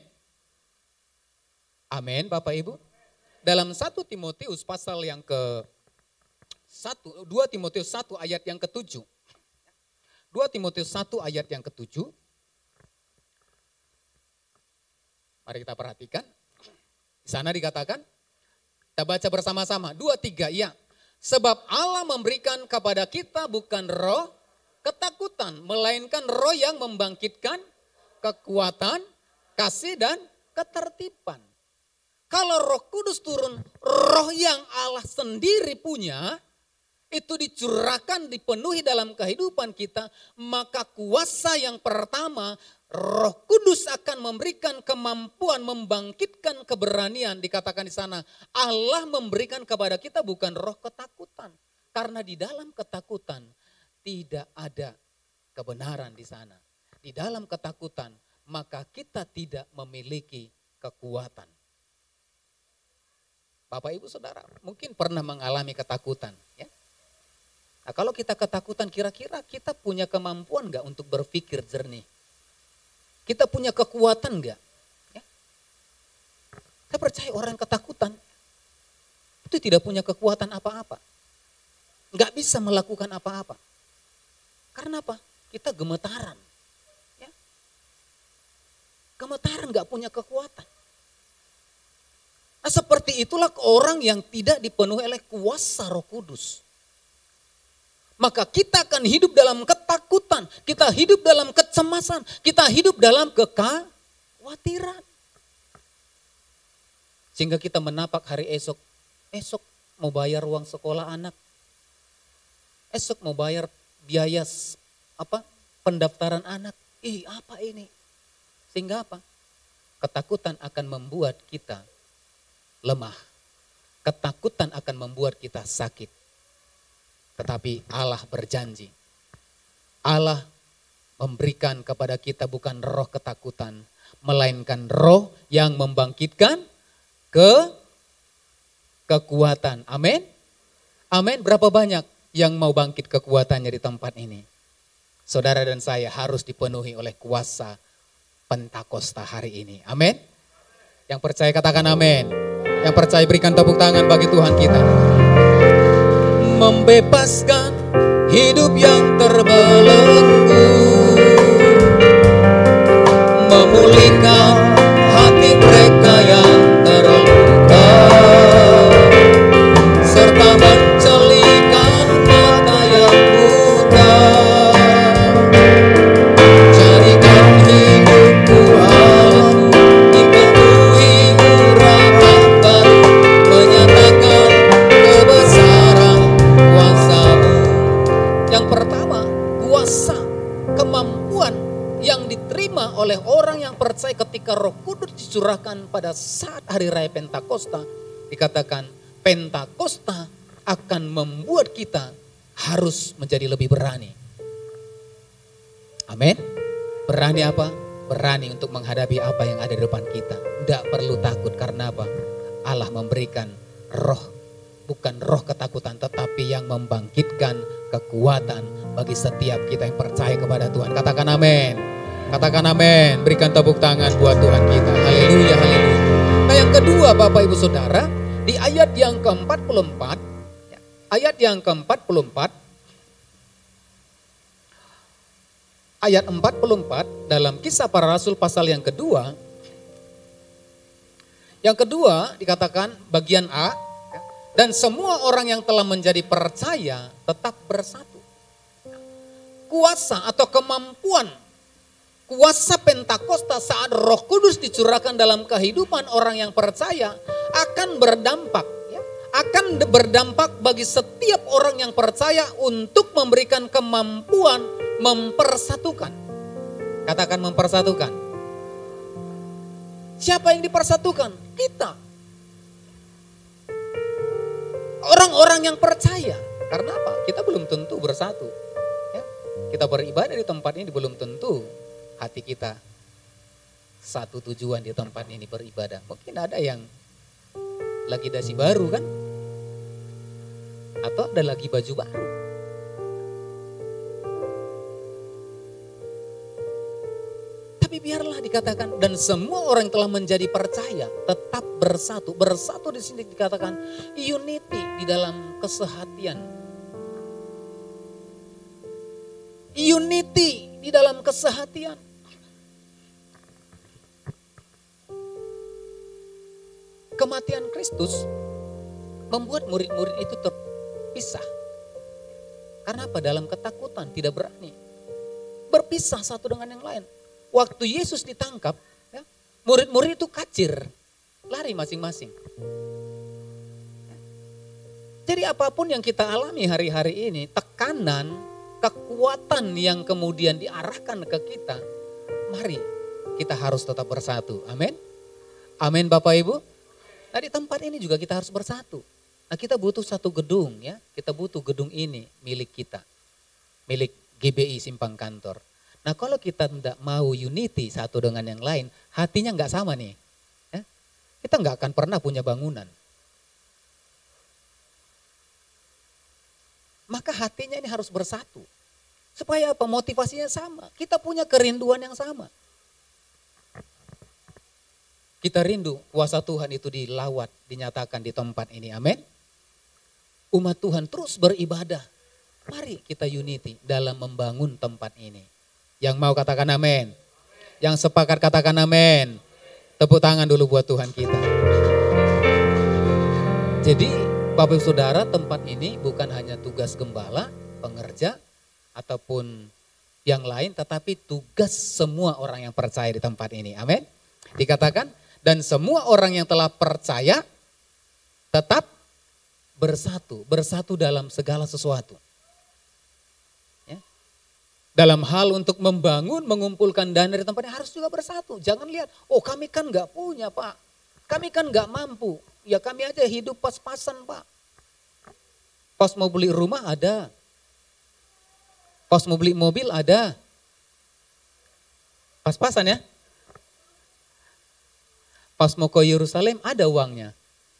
Amin, Bapak Ibu. Dalam 1 Timotius pasal yang ke-1, 2 Timotius 1 ayat yang ke-7. 2 Timotius 1 ayat yang ke-7. Mari kita perhatikan. Di sana dikatakan, kita baca bersama-sama. 2, 3, ya. Sebab Allah memberikan kepada kita bukan roh ketakutan, melainkan roh yang membangkitkan kekuatan, kasih dan ketertiban. Kalau Roh Kudus turun, roh yang Allah sendiri punya, itu dicurahkan, dipenuhi dalam kehidupan kita, maka kuasa yang pertama, Roh Kudus akan memberikan kemampuan membangkitkan keberanian. Dikatakan di sana, Allah memberikan kepada kita bukan roh ketakutan. Karena di dalam ketakutan tidak ada kebenaran di sana. Di dalam ketakutan, maka kita tidak memiliki kekuatan. Bapak Ibu Saudara mungkin pernah mengalami ketakutan. Ya? Nah, kalau kita ketakutan, kira-kira kita punya kemampuan gak untuk berpikir jernih? Kita punya kekuatan gak? Ya? Saya percaya orang ketakutan itu tidak punya kekuatan apa-apa. Gak bisa melakukan apa-apa. Karena apa? Kita gemetaran. Ya? Gemetaran gak punya kekuatan. Nah, seperti itulah orang yang tidak dipenuhi oleh kuasa Roh Kudus. Maka kita akan hidup dalam ketakutan, kita hidup dalam kecemasan, kita hidup dalam kekhawatiran. Sehingga kita menapak hari esok mau bayar uang sekolah anak. Esok mau bayar biaya pendaftaran anak. Apa ini? Sehingga apa? Ketakutan akan membuat kita lemah. Ketakutan akan membuat kita sakit. Tetapi Allah berjanji. Allah memberikan kepada kita bukan roh ketakutan, melainkan roh yang membangkitkan kekuatan. Amin. Amin. Berapa banyak yang mau bangkit kekuatannya di tempat ini? Saudara dan saya harus dipenuhi oleh kuasa Pentakosta hari ini. Amin. Yang percaya katakan amin. Yang percaya berikan tepuk tangan bagi Tuhan kita. Membebaskan hidup yang terbelenggu, memulihkan hati mereka yang terluka, serta mencelihkan mata yang buta. Jadikan hidupku Allahku dipenuhi urapan baru, menyatakan kebesaran kuasa-Mu. Yang pertama, kuasa, kemampuan yang diterima oleh orang yang percaya dicurahkan pada saat hari raya Pentakosta, dikatakan Pentakosta akan membuat kita harus menjadi lebih berani. Amin. Berani apa? Berani untuk menghadapi apa yang ada di depan kita. Tidak perlu takut karena apa? Allah memberikan roh, bukan roh ketakutan, tetapi yang membangkitkan kekuatan bagi setiap kita yang percaya kepada Tuhan. Katakan amin. Katakan amin. Berikan tepuk tangan buat Tuhan kita. Haleluya, haleluya. Nah yang kedua Bapak Ibu Saudara, di ayat yang ke-44, ayat yang ke-44, ayat 44 dalam Kisah Para Rasul pasal yang kedua. Yang kedua dikatakan bagian A, dan semua orang yang telah menjadi percaya tetap bersatu. Kuasa atau kemampuan, kuasa Pentakosta saat Roh Kudus dicurahkan dalam kehidupan orang yang percaya akan berdampak. Akan berdampak bagi setiap orang yang percaya untuk memberikan kemampuan mempersatukan. Katakan mempersatukan. Siapa yang dipersatukan? Kita. Orang-orang yang percaya. Karena apa? Kita belum tentu bersatu. Ya, kita beribadah di tempat ini belum tentu hati kita satu tujuan di tempat ini beribadah. Mungkin ada yang lagi dasi baru kan? Atau ada lagi baju baru. Tapi biarlah dikatakan dan semua orang yang telah menjadi percaya tetap bersatu. Bersatu di sini dikatakan unity di dalam kesehatian. Unity di dalam kesehatian. Kematian Kristus membuat murid-murid itu terpisah. Karena apa? Dalam ketakutan, tidak berani. Berpisah satu dengan yang lain. Waktu Yesus ditangkap, ya, murid-murid itu kacir. Lari masing-masing. Jadi apapun yang kita alami hari-hari ini, tekanan, kekuatan yang kemudian diarahkan ke kita, mari kita harus tetap bersatu. Amin. Amin Bapak Ibu. Nah di tempat ini juga kita harus bersatu. Nah kita butuh satu gedung ya. Kita butuh gedung ini milik kita. Milik GBI Simpang Kantor. Nah kalau kita tidak mau unity satu dengan yang lain. Hatinya nggak sama nih. Ya? Kita nggak akan pernah punya bangunan. Maka hatinya ini harus bersatu. Supaya apa? Motivasinya sama. Kita punya kerinduan yang sama. Kita rindu kuasa Tuhan itu dilawat, dinyatakan di tempat ini. Amin. Umat Tuhan terus beribadah. Mari kita unity dalam membangun tempat ini. Yang mau katakan amin. Yang sepakat katakan amin. Tepuk tangan dulu buat Tuhan kita. Jadi Bapak Ibu Saudara, tempat ini bukan hanya tugas gembala, pengerja, ataupun yang lain. Tetapi tugas semua orang yang percaya di tempat ini. Amin. Dikatakan dan semua orang yang telah percaya tetap bersatu. Bersatu dalam segala sesuatu. Ya. Dalam hal untuk membangun, mengumpulkan dana di tempat ini harus juga bersatu. Jangan lihat, oh kami kan gak punya Pak. Kami kan gak mampu. Ya kami aja hidup pas-pasan Pak. Pas mau beli rumah ada. Pas mau beli mobil ada. Pas-pasan ya. Pas mau ke Yerusalem ada uangnya.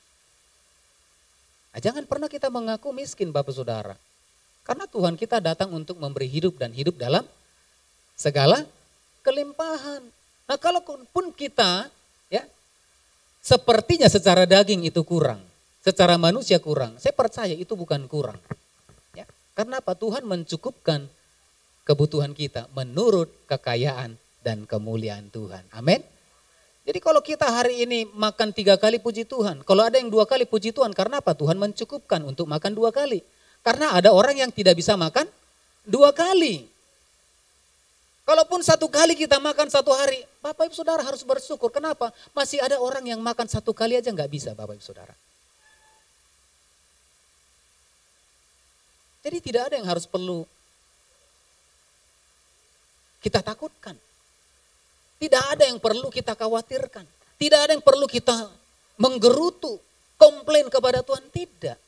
Nah, jangan pernah kita mengaku miskin Bapak Saudara. Karena Tuhan kita datang untuk memberi hidup dan hidup dalam segala kelimpahan. Nah kalaupun kita ya sepertinya secara daging itu kurang. Secara manusia kurang. Saya percaya itu bukan kurang. Ya, karena apa? Tuhan mencukupkan kebutuhan kita menurut kekayaan dan kemuliaan Tuhan. Amin. Jadi kalau kita hari ini makan 3 kali puji Tuhan. Kalau ada yang 2 kali puji Tuhan, karena apa? Tuhan mencukupkan untuk makan 2 kali. Karena ada orang yang tidak bisa makan 2 kali. Kalaupun 1 kali kita makan 1 hari, Bapak Ibu Saudara harus bersyukur. Kenapa? Masih ada orang yang makan 1 kali aja nggak bisa Bapak Ibu Saudara. Jadi tidak ada yang harus perlu kita takutkan. Tidak ada yang perlu kita khawatirkan. Tidak ada yang perlu kita menggerutu, komplain kepada Tuhan, tidak.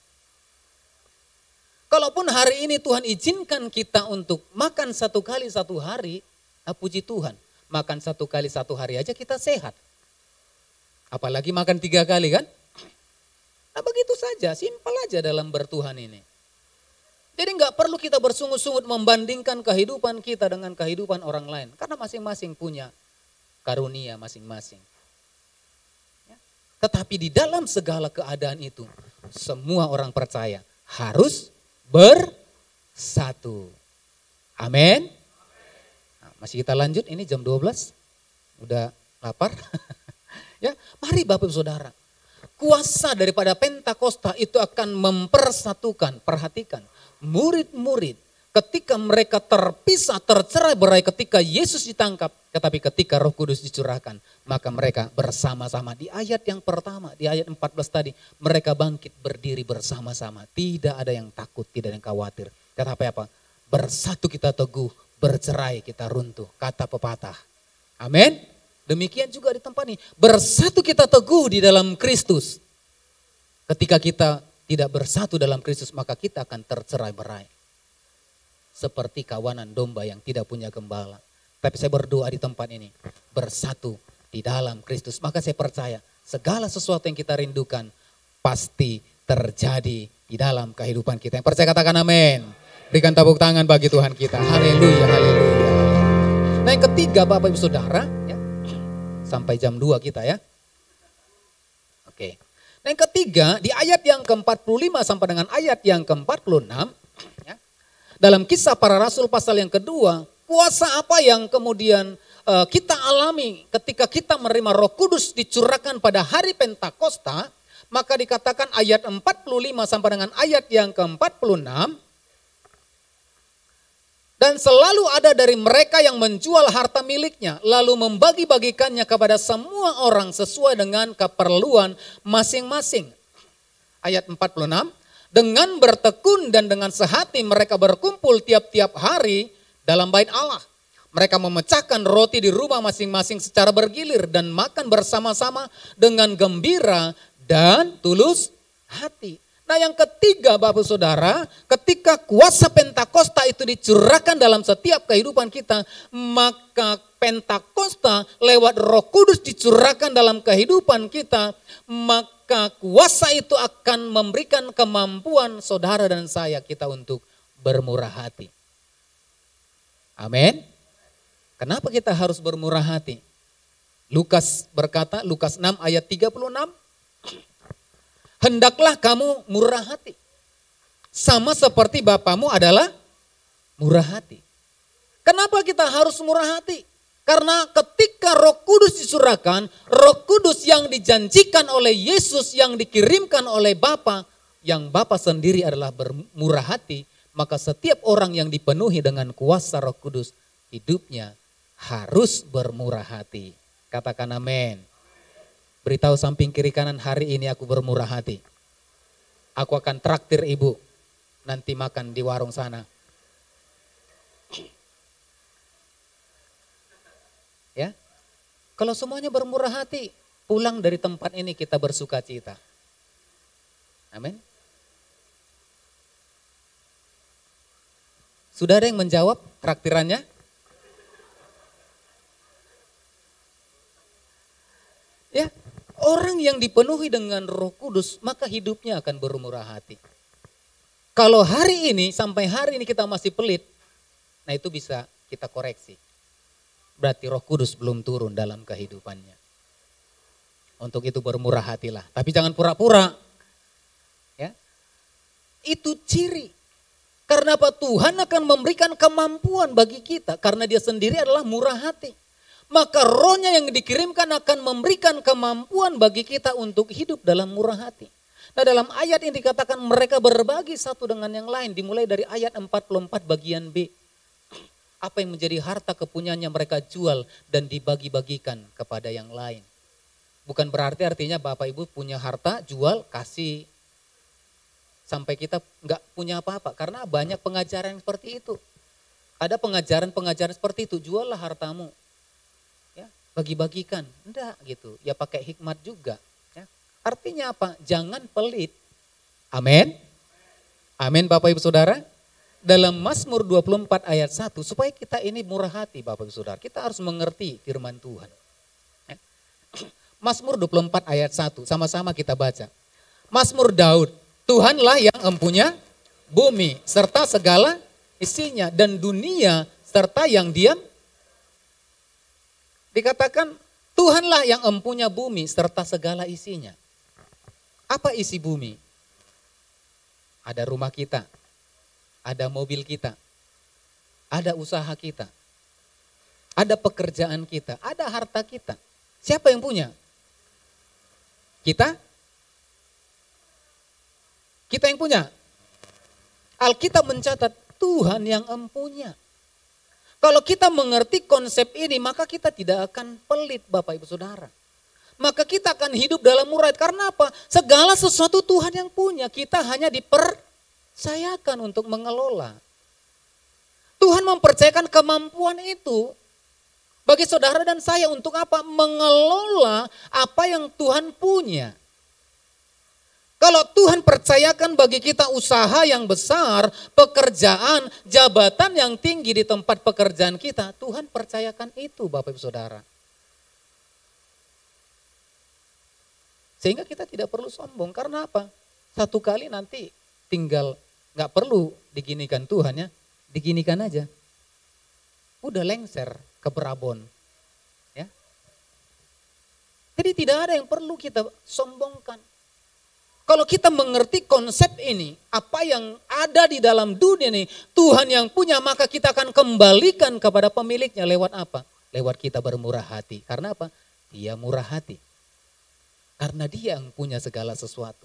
Kalaupun hari ini Tuhan izinkan kita untuk makan 1 kali 1 hari, puji Tuhan. Makan 1 kali 1 hari aja kita sehat. Apalagi makan 3 kali kan? Nah begitu saja, simpel aja dalam bertuhan ini. Jadi nggak perlu kita bersungut-sungut membandingkan kehidupan kita dengan kehidupan orang lain. Karena masing-masing punya karunia masing-masing. Ya. Tetapi di dalam segala keadaan itu, semua orang percaya harus bersatu. Amin. Nah, masih kita lanjut, ini jam 12. Udah lapar. Ya, mari Bapak Ibu Saudara. Kuasa daripada Pentakosta itu akan mempersatukan, perhatikan. Murid-murid ketika mereka terpisah, tercerai-berai ketika Yesus ditangkap. Tetapi ketika Roh Kudus dicurahkan, maka mereka bersama-sama. Di ayat yang pertama, di ayat 14 tadi, mereka bangkit berdiri bersama-sama. Tidak ada yang takut, tidak ada yang khawatir. Tetapi apa? Bersatu kita teguh, bercerai kita runtuh. Kata pepatah. Amin. Demikian juga di tempat ini. Bersatu kita teguh di dalam Kristus. Ketika kita tidak bersatu dalam Kristus, maka kita akan tercerai-berai. Seperti kawanan domba yang tidak punya gembala. Tapi saya berdoa di tempat ini, bersatu di dalam Kristus. Maka saya percaya segala sesuatu yang kita rindukan pasti terjadi di dalam kehidupan kita. Yang percaya katakan amin. Berikan tepuk tangan bagi Tuhan kita. Haleluya, haleluya. Nah yang ketiga Bapak Ibu Saudara, ya, sampai jam 2 kita ya. Oke. Nah yang ketiga di ayat yang ke-45 sampai dengan ayat yang ke-46. Ya, dalam Kisah Para Rasul pasal yang kedua. Kuasa apa yang kemudian kita alami ketika kita menerima Roh Kudus dicurahkan pada hari Pentakosta, maka dikatakan ayat 45 sampai dengan ayat yang ke-46, dan selalu ada dari mereka yang menjual harta miliknya, lalu membagi-bagikannya kepada semua orang sesuai dengan keperluan masing-masing. Ayat 46, dengan bertekun dan dengan sehati mereka berkumpul tiap-tiap hari dalam bait Allah. Mereka memecahkan roti di rumah masing-masing secara bergilir dan makan bersama-sama dengan gembira dan tulus hati. Nah yang ketiga Bapak Saudara, ketika kuasa Pentakosta itu dicurahkan dalam setiap kehidupan kita, maka Pentakosta lewat Roh Kudus dicurahkan dalam kehidupan kita, maka kuasa itu akan memberikan kemampuan saudara dan saya kita untuk bermurah hati. Amin. Kenapa kita harus bermurah hati? Lukas berkata, Lukas 6 ayat 36. Hendaklah kamu murah hati. Sama seperti Bapamu adalah murah hati. Kenapa kita harus murah hati? Karena ketika Roh Kudus dicurahkan, Roh Kudus yang dijanjikan oleh Yesus yang dikirimkan oleh Bapa, yang Bapa sendiri adalah bermurah hati, maka setiap orang yang dipenuhi dengan kuasa Roh Kudus, hidupnya harus bermurah hati. Katakan amin. Beritahu samping kiri kanan, hari ini aku bermurah hati. Aku akan traktir ibu, nanti makan di warung sana. Ya, kalau semuanya bermurah hati, pulang dari tempat ini kita bersuka cita. Amin. Sudah ada yang menjawab traktirannya? Ya, orang yang dipenuhi dengan Roh Kudus maka hidupnya akan bermurah hati. Kalau hari ini sampai hari ini kita masih pelit, nah itu bisa kita koreksi. Berarti Roh Kudus belum turun dalam kehidupannya. Untuk itu bermurah hatilah, tapi jangan pura-pura. Ya. Itu ciri. Karena apa? Tuhan akan memberikan kemampuan bagi kita. Karena dia sendiri adalah murah hati. Maka rohnya yang dikirimkan akan memberikan kemampuan bagi kita untuk hidup dalam murah hati. Nah dalam ayat ini dikatakan mereka berbagi satu dengan yang lain. Dimulai dari ayat 44 bagian B. Apa yang menjadi harta kepunyaannya mereka jual dan dibagi-bagikan kepada yang lain. Bukan berarti artinya Bapak Ibu punya harta, jual, kasih. Sampai kita nggak punya apa-apa. Karena banyak pengajaran seperti itu. Ada pengajaran-pengajaran seperti itu. Juallah hartamu. Ya, bagi-bagikan. Enggak gitu, ya pakai hikmat juga. Ya. Artinya apa? Jangan pelit. Amin. Amin Bapak Ibu Saudara. Dalam Mazmur 24 ayat 1, supaya kita ini murah hati Bapak Ibu Saudara, kita harus mengerti firman Tuhan. Ya. Mazmur 24 ayat 1, sama-sama kita baca. Mazmur Daud, Tuhanlah yang empunya bumi serta segala isinya dan dunia serta yang diam. Dikatakan Tuhanlah yang empunya bumi serta segala isinya. Apa isi bumi? Ada rumah kita, ada mobil kita, ada usaha kita, ada pekerjaan kita, ada harta kita. Siapa yang punya? Kita? Kita yang punya. Alkitab mencatat Tuhan yang empunya. Kalau kita mengerti konsep ini, maka kita tidak akan pelit Bapak Ibu Saudara. Maka kita akan hidup dalam murah. Karena apa? Segala sesuatu Tuhan yang punya. Kita hanya dipercayakan untuk mengelola. Tuhan mempercayakan kemampuan itu bagi saudara dan saya untuk apa? Mengelola apa yang Tuhan punya. Kalau Tuhan percayakan bagi kita usaha yang besar, pekerjaan, jabatan yang tinggi di tempat pekerjaan kita, Tuhan percayakan itu Bapak Ibu Saudara. Sehingga kita tidak perlu sombong, karena apa? Satu kali nanti tinggal gak perlu diginikan Tuhan ya, diginikan aja. Udah lengser ke Prabon. Ya. Jadi tidak ada yang perlu kita sombongkan. Kalau kita mengerti konsep ini, apa yang ada di dalam dunia ini, Tuhan yang punya, maka kita akan kembalikan kepada pemiliknya lewat apa? Lewat kita bermurah hati. Karena apa? Dia murah hati. Karena dia yang punya segala sesuatu.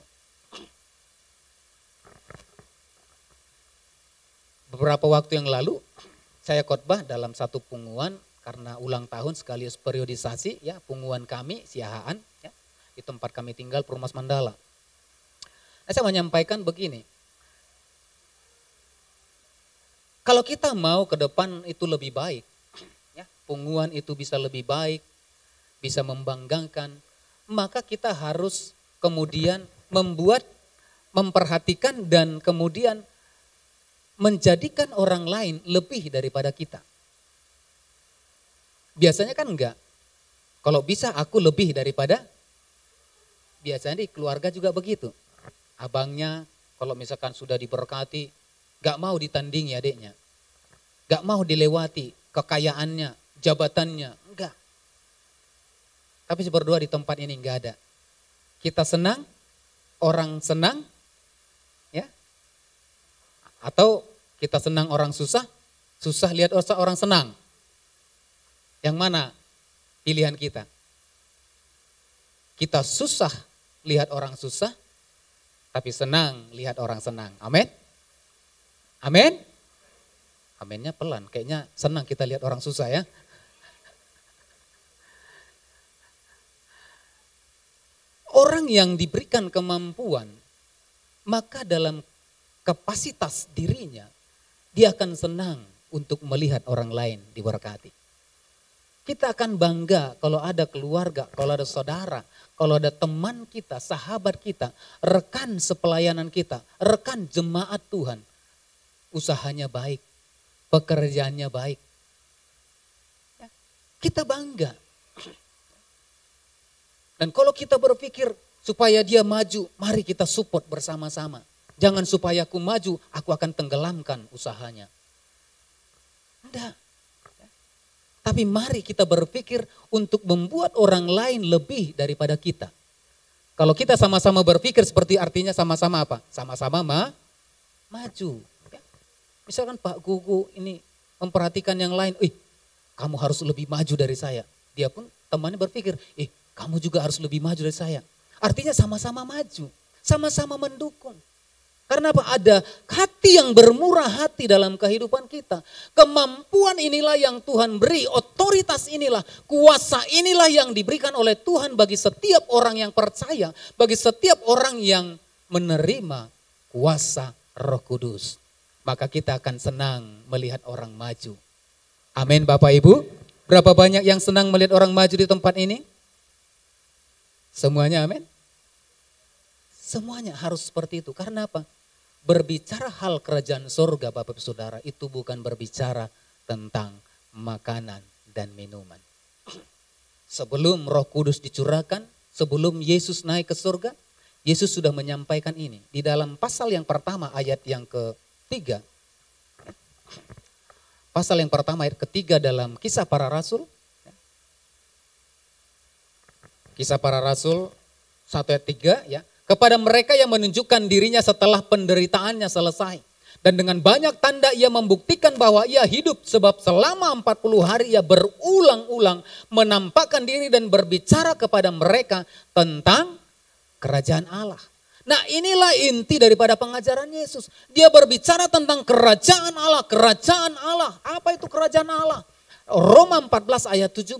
Beberapa waktu yang lalu, saya khotbah dalam satu punguan, karena ulang tahun sekaligus periodisasi, ya punguan kami, Siahaan, ya, di tempat kami tinggal, Perumnas Mandala. Saya menyampaikan begini, kalau kita mau ke depan itu lebih baik, ya, punguan itu bisa lebih baik, bisa membanggakan, maka kita harus kemudian memperhatikan dan kemudian menjadikan orang lain lebih daripada kita. Biasanya kan enggak, kalau bisa aku lebih daripada, biasanya di keluarga juga begitu. Abangnya kalau misalkan sudah diberkati, gak mau ditandingi adiknya. Gak mau dilewati kekayaannya, jabatannya, enggak. Tapi berdua di tempat ini enggak ada. Kita senang, orang senang, ya. Atau kita senang orang susah, susah lihat orang senang. Yang mana pilihan kita? Kita susah lihat orang susah, tapi senang lihat orang senang. Amin? Amin? Aminnya pelan, kayaknya senang kita lihat orang susah ya. Orang yang diberikan kemampuan, maka dalam kapasitas dirinya, dia akan senang untuk melihat orang lain diberkati. Kita akan bangga kalau ada keluarga, kalau ada saudara, kalau ada teman kita, sahabat kita, rekan sepelayanan kita, rekan jemaat Tuhan. Usahanya baik, pekerjaannya baik. Ya, kita bangga. Dan kalau kita berpikir supaya dia maju, mari kita support bersama-sama. Jangan supaya aku maju, aku akan tenggelamkan usahanya. Enggak. Tapi mari kita berpikir untuk membuat orang lain lebih daripada kita. Kalau kita sama-sama berpikir seperti artinya sama-sama apa? Sama-sama maju. Ya. Misalkan Pak Gugu ini memperhatikan yang lain, kamu harus lebih maju dari saya. Dia pun temannya berpikir, kamu juga harus lebih maju dari saya. Artinya sama-sama maju, sama-sama mendukung. Karena apa? Ada hati yang bermurah hati dalam kehidupan kita. Kemampuan inilah yang Tuhan beri, otoritas inilah, kuasa inilah yang diberikan oleh Tuhan bagi setiap orang yang percaya, bagi setiap orang yang menerima kuasa Roh Kudus. Maka kita akan senang melihat orang maju. Amin Bapak Ibu. Berapa banyak yang senang melihat orang maju di tempat ini? Semuanya, amin. Semuanya harus seperti itu. Karena apa? Berbicara hal kerajaan surga, Bapak Saudara, itu bukan berbicara tentang makanan dan minuman. Sebelum Roh Kudus dicurahkan, sebelum Yesus naik ke surga, Yesus sudah menyampaikan ini. Di dalam pasal yang pertama ayat yang ketiga. Pasal yang pertama ayat ketiga dalam Kisah Para Rasul. Kisah Para Rasul 1 ayat 3 ya. Kepada mereka yang menunjukkan dirinya setelah penderitaannya selesai. Dan dengan banyak tanda ia membuktikan bahwa ia hidup sebab selama 40 hari ia berulang-ulang menampakkan diri dan berbicara kepada mereka tentang kerajaan Allah. Nah inilah inti daripada pengajaran Yesus. Dia berbicara tentang kerajaan Allah, kerajaan Allah. Apa itu kerajaan Allah? Roma 14 ayat 17.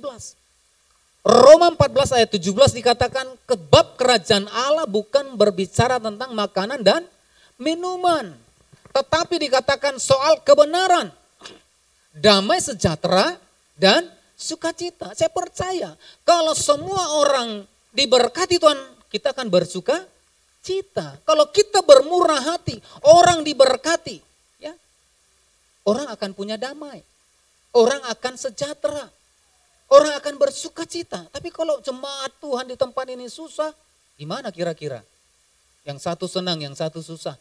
Roma 14 ayat 17 dikatakan kebab kerajaan Allah bukan berbicara tentang makanan dan minuman. Tetapi dikatakan soal kebenaran, damai sejahtera dan sukacita. Saya percaya kalau semua orang diberkati Tuhan, kita akan bersuka cita. Kalau kita bermurah hati, orang diberkati, ya, orang akan punya damai, orang akan sejahtera, orang akan bersuka cita. Tapi kalau jemaat Tuhan di tempat ini susah, gimana kira-kira? Yang satu senang, yang satu susah.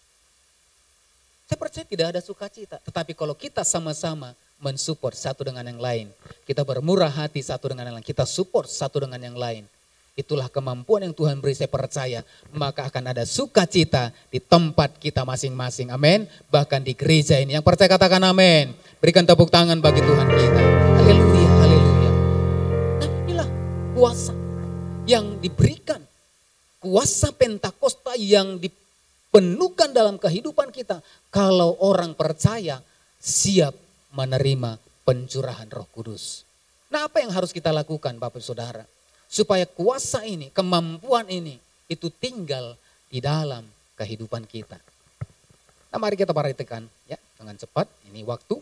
Saya percaya tidak ada sukacita. Tetapi kalau kita sama-sama mensupport satu dengan yang lain, kita bermurah hati satu dengan yang lain, kita support satu dengan yang lain. Itulah kemampuan yang Tuhan beri, saya percaya. Maka akan ada sukacita di tempat kita masing-masing. Amin. Bahkan di gereja ini. Yang percaya katakan amin. Berikan tepuk tangan bagi Tuhan kita. Haleluya, haleluya. Nah inilah kuasa yang diberikan. Kuasa Pentakosta yang dipenuhkan dalam kehidupan kita. Kalau orang percaya siap menerima pencurahan Roh Kudus. Nah apa yang harus kita lakukan Bapak Saudara? Supaya kuasa ini, kemampuan ini itu tinggal di dalam kehidupan kita. Nah mari kita perhatikan ya dengan cepat, ini waktu.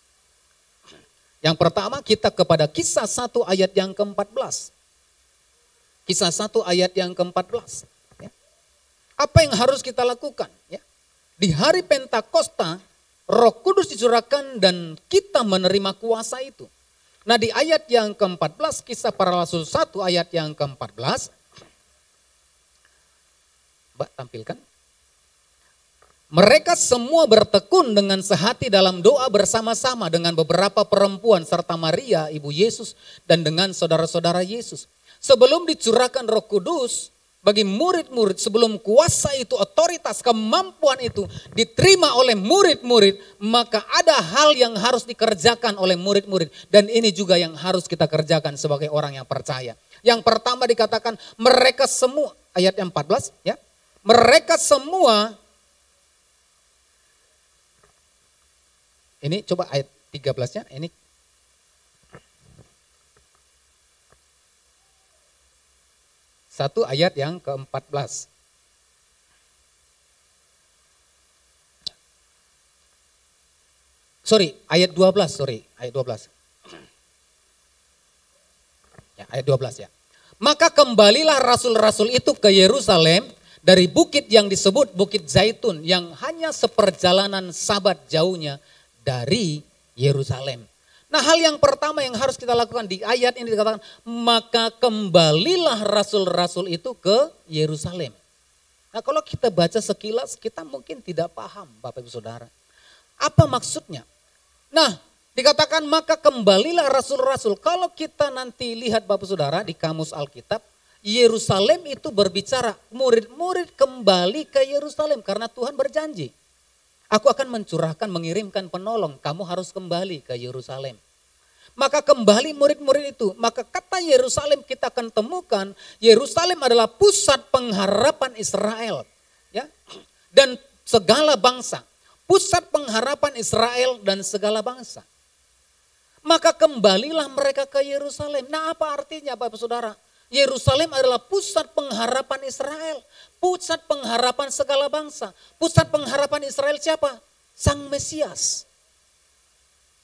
Yang pertama kita kepada Kisah 1 ayat yang ke-14. Kisah 1 ayat yang ke-14. Ya. Apa yang harus kita lakukan? Ya. Di hari Pentakosta, Roh Kudus dicurahkan dan kita menerima kuasa itu. Nah di ayat yang ke-14, Kisah Para Rasul 1 ayat yang ke-14. Mbak tampilkan. Mereka semua bertekun dengan sehati dalam doa bersama-sama dengan beberapa perempuan serta Maria, ibu Yesus, dan dengan saudara-saudara Yesus. Sebelum dicurahkan Roh Kudus bagi murid-murid, sebelum kuasa itu, otoritas, kemampuan itu diterima oleh murid-murid, maka ada hal yang harus dikerjakan oleh murid-murid. Dan ini juga yang harus kita kerjakan sebagai orang yang percaya. Yang pertama dikatakan mereka semua, ayat yang 14 ya. Mereka semua, ini coba ayat 13-nya, ini satu ayat yang ke-14. Ayat 12. Ya, ayat 12 ya. Maka kembalilah rasul-rasul itu ke Yerusalem dari bukit yang disebut Bukit Zaitun yang hanya seperjalanan sabat jauhnya dari Yerusalem. Nah hal yang pertama yang harus kita lakukan di ayat ini dikatakan, maka kembalilah rasul-rasul itu ke Yerusalem. Nah kalau kita baca sekilas kita mungkin tidak paham Bapak Ibu Saudara. Apa maksudnya? Nah dikatakan maka kembalilah rasul-rasul. Kalau kita nanti lihat Bapak Saudara di kamus Alkitab, Yerusalem itu berbicara murid-murid kembali ke Yerusalem karena Tuhan berjanji. Aku akan mencurahkan, mengirimkan penolong. Kamu harus kembali ke Yerusalem. Maka kembali murid-murid itu. Maka kata Yerusalem kita akan temukan. Yerusalem adalah pusat pengharapan Israel. Ya, dan segala bangsa. Pusat pengharapan Israel dan segala bangsa. Maka kembalilah mereka ke Yerusalem. Nah apa artinya Bapak Saudara? Yerusalem adalah pusat pengharapan Israel. Pusat pengharapan segala bangsa. Pusat pengharapan Israel siapa? Sang Mesias.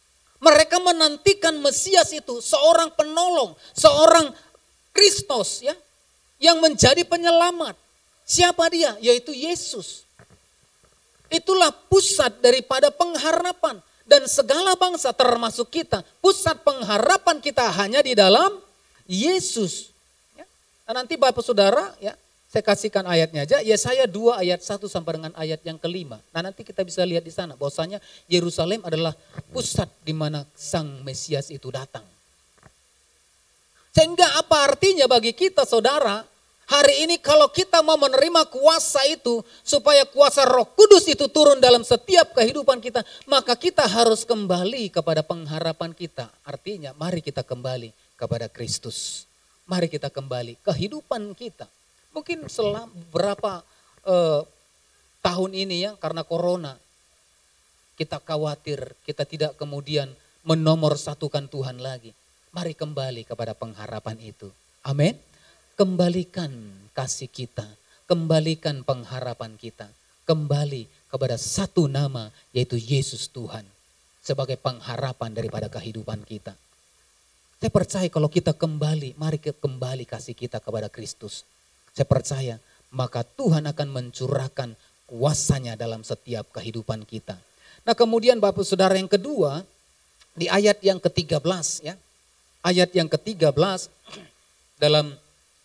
Mereka menantikan Mesias itu, seorang penolong, seorang Kristus ya, yang menjadi penyelamat. Siapa dia? Yaitu Yesus. Itulah pusat daripada pengharapan. Dan segala bangsa termasuk kita, pusat pengharapan kita hanya di dalam Yesus. Ya. Nah, nanti Bapak Saudara ya, saya kasihkan ayatnya aja. Yesaya 2 ayat 1 sampai dengan ayat yang kelima. Nah nanti kita bisa lihat di sana bahwasanya Yerusalem adalah pusat di mana Sang Mesias itu datang. Sehingga apa artinya bagi kita saudara? Hari ini kalau kita mau menerima kuasa itu, supaya kuasa Roh Kudus itu turun dalam setiap kehidupan kita, maka kita harus kembali kepada pengharapan kita. Artinya mari kita kembali kepada Kristus. Mari kita kembali kehidupan kita. Mungkin selama beberapa tahun ini ya karena corona, kita khawatir, kita tidak kemudian menomorsatukan Tuhan lagi. Mari kembali kepada pengharapan itu. Amin. Kembalikan kasih kita, kembalikan pengharapan kita, kembali kepada satu nama yaitu Yesus Tuhan sebagai pengharapan daripada kehidupan kita. Saya percaya kalau kita kembali, mari kembali kasih kita kepada Kristus. Saya percaya maka Tuhan akan mencurahkan kuasanya dalam setiap kehidupan kita. Nah kemudian Bapak Saudara yang kedua, di ayat yang ke-13 ya. Ayat yang ke-13 dalam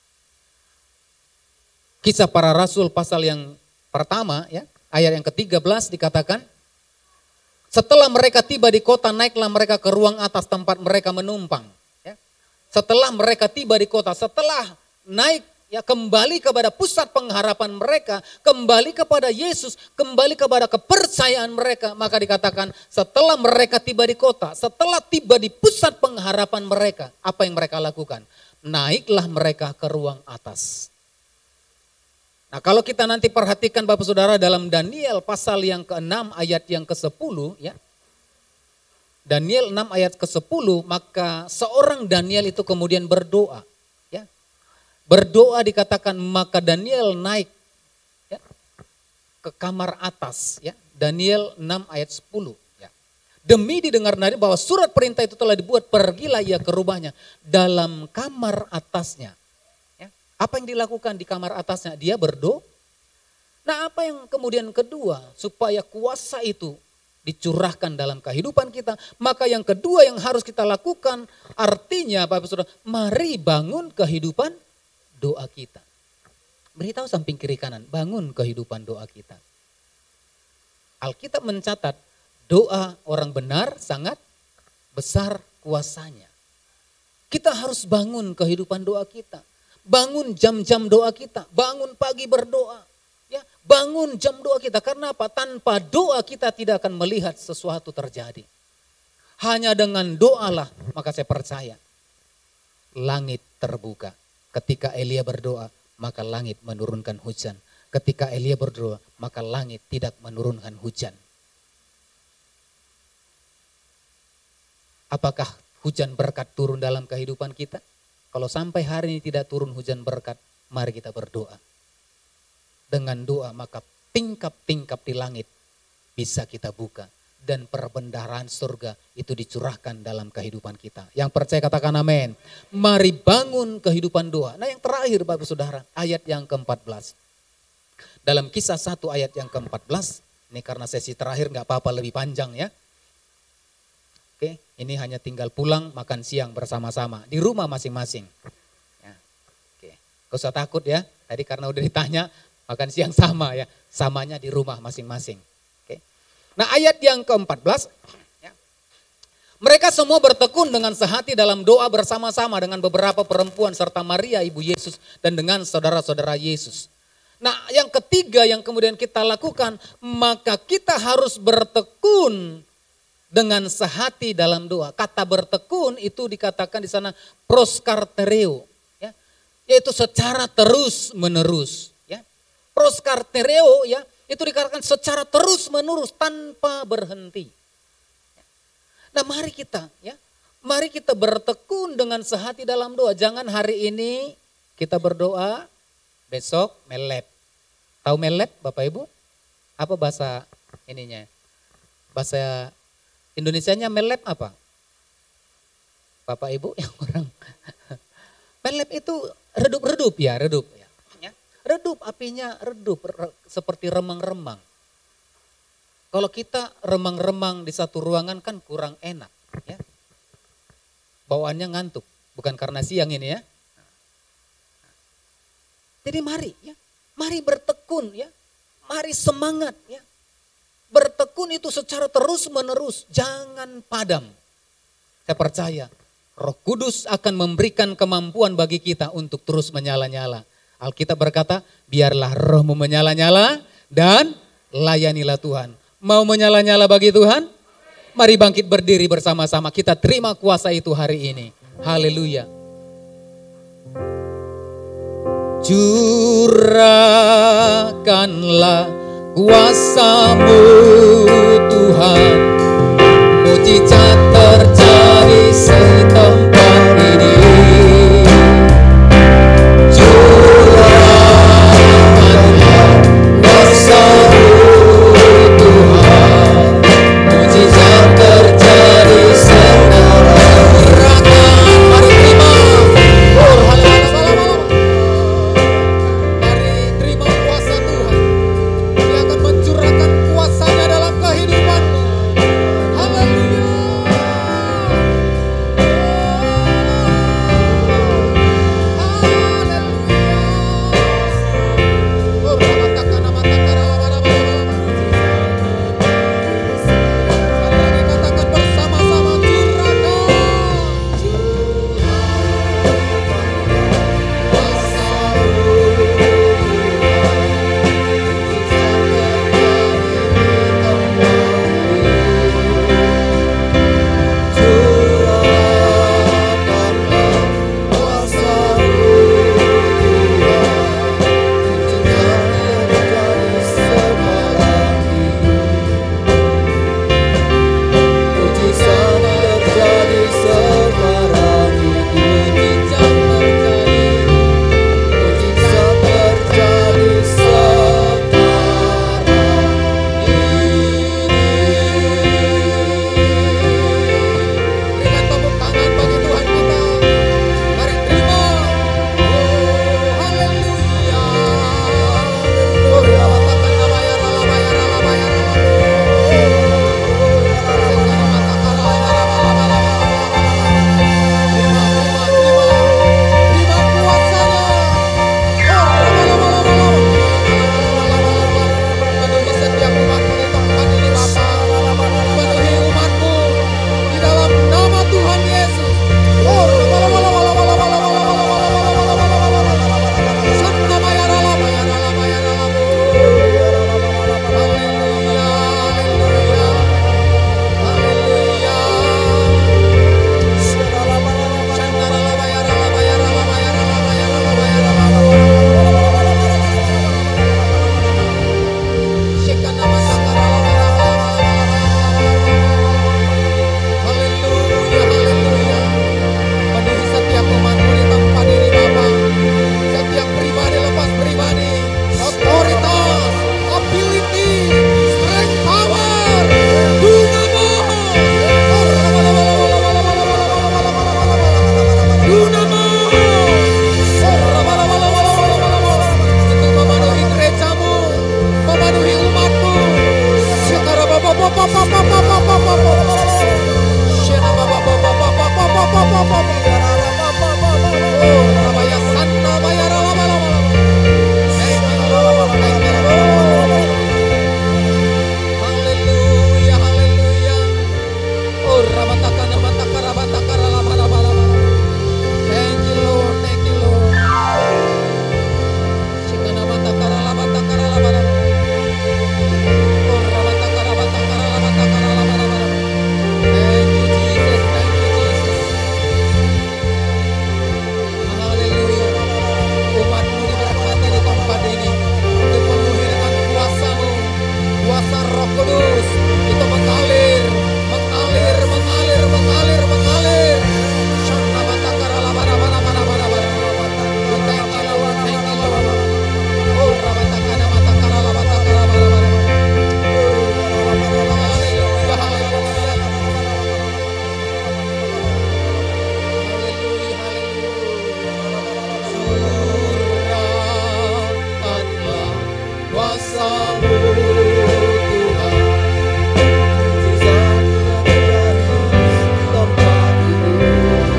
Kisah Para Rasul pasal yang pertama ya, ayat yang ke-13 dikatakan, setelah mereka tiba di kota, naiklah mereka ke ruang atas tempat mereka menumpang. Ya. Setelah mereka tiba di kota, setelah naik ya kembali kepada pusat pengharapan mereka, kembali kepada Yesus, kembali kepada kepercayaan mereka, maka dikatakan setelah mereka tiba di kota, setelah tiba di pusat pengharapan mereka, apa yang mereka lakukan? Naiklah mereka ke ruang atas. Nah kalau kita nanti perhatikan Bapak Saudara dalam Daniel pasal yang ke-6 ayat yang ke-10 ya. Daniel 6 ayat ke-10 maka seorang Daniel itu kemudian berdoa. Ya. Berdoa dikatakan maka Daniel naik ya, ke kamar atas. Ya. Daniel 6 ayat 10. Ya. Demi didengar nadi bahwa surat perintah itu telah dibuat, pergilah ia ke rumahnya dalam kamar atasnya. Apa yang dilakukan di kamar atasnya? Dia berdoa. Nah apa yang kemudian kedua? Supaya kuasa itu dicurahkan dalam kehidupan kita. Maka yang kedua yang harus kita lakukan artinya Bapak Saudara, mari bangun kehidupan doa kita. Beritahu samping kiri kanan, bangun kehidupan doa kita. Alkitab mencatat doa orang benar sangat besar kuasanya. Kita harus bangun kehidupan doa kita. Bangun jam-jam doa kita, bangun pagi berdoa. Ya, bangun jam doa kita. Karena apa? Tanpa doa kita tidak akan melihat sesuatu terjadi. Hanya dengan doalah, maka saya percaya langit terbuka. Ketika Elia berdoa, maka langit menurunkan hujan. Ketika Elia berdoa, maka langit tidak menurunkan hujan. Apakah hujan berkat turun dalam kehidupan kita? Kalau sampai hari ini tidak turun hujan berkat, mari kita berdoa. Dengan doa maka tingkap-tingkap di langit bisa kita buka. Dan perbendaharaan surga itu dicurahkan dalam kehidupan kita. Yang percaya katakan amin. Mari bangun kehidupan doa. Nah yang terakhir Bapak Saudara, ayat yang ke-14. Dalam Kisah 1 ayat yang ke-14, ini karena sesi terakhir gak apa-apa lebih panjang ya. Oke, ini hanya tinggal pulang makan siang bersama-sama di rumah masing-masing. Ya, oke, gak usah takut ya. Tadi karena udah ditanya makan siang sama ya, samanya di rumah masing-masing. Oke. Nah ayat yang ke-14, ya, mereka semua bertekun dengan sehati dalam doa bersama-sama dengan beberapa perempuan serta Maria ibu Yesus dan dengan saudara-saudara Yesus. Nah yang ketiga yang kemudian kita lakukan, maka kita harus bertekun dengan sehati dalam doa. Kata bertekun itu dikatakan di sana proskartereo, ya, yaitu secara terus menerus. Ya. Proskartereo ya, itu dikatakan secara terus menerus tanpa berhenti. Nah mari kita bertekun dengan sehati dalam doa. Jangan hari ini kita berdoa, besok melep. Tahu melep Bapak Ibu? Apa bahasa ininya? Bahasa Indonesianya melep apa? Bapak Ibu yang orang pelep itu redup ya. Redup apinya seperti remang-remang. Kalau kita remang-remang di satu ruangan kan kurang enak ya. Bawaannya ngantuk, bukan karena siang ini ya. Jadi mari bertekun ya. Mari semangat ya. Bertekun itu secara terus menerus, jangan padam. Saya percaya Roh Kudus akan memberikan kemampuan bagi kita untuk terus menyala-nyala. Alkitab berkata, biarlah rohmu menyala-nyala dan layanilah Tuhan. Mau menyala-nyala bagi Tuhan? Mari bangkit berdiri bersama-sama, kita terima kuasa itu hari ini. Haleluya. Curahkanlah kuasa-Mu Tuhan, mujizat terjadi setempat ini. Curahkanlah kuasa-Mu Tuhan, mujizat terjadi setempat ini. Mari terima. Mari terima kuasa Tuhan. Dia akan mencurahkan kuasanya dalam kehidupanmu. Haleluya. kuasa-Mu Tuhan. Mujizat terjadi tempat ini.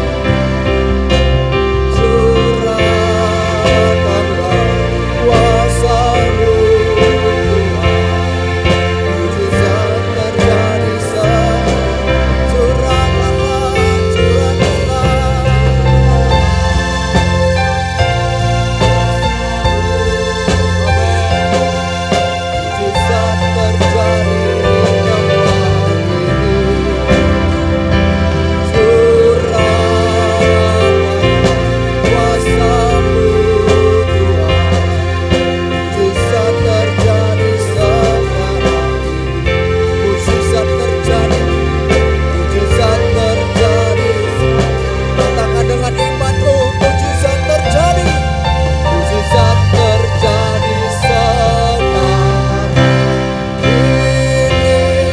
Curahkanlah kuasa-Mu Tuhan. Mujizat terjadi sekarang. Curahkanlah, mujizat terjadi tempat ini. Curahkanlah kuasa-Mu Tuhan. Mujizat terjadi sekarang. Mujizat terjadi, mujizat terjadi. Katakan dengan imanmu, mujizat terjadi. Mujizat terjadi sekarang ini.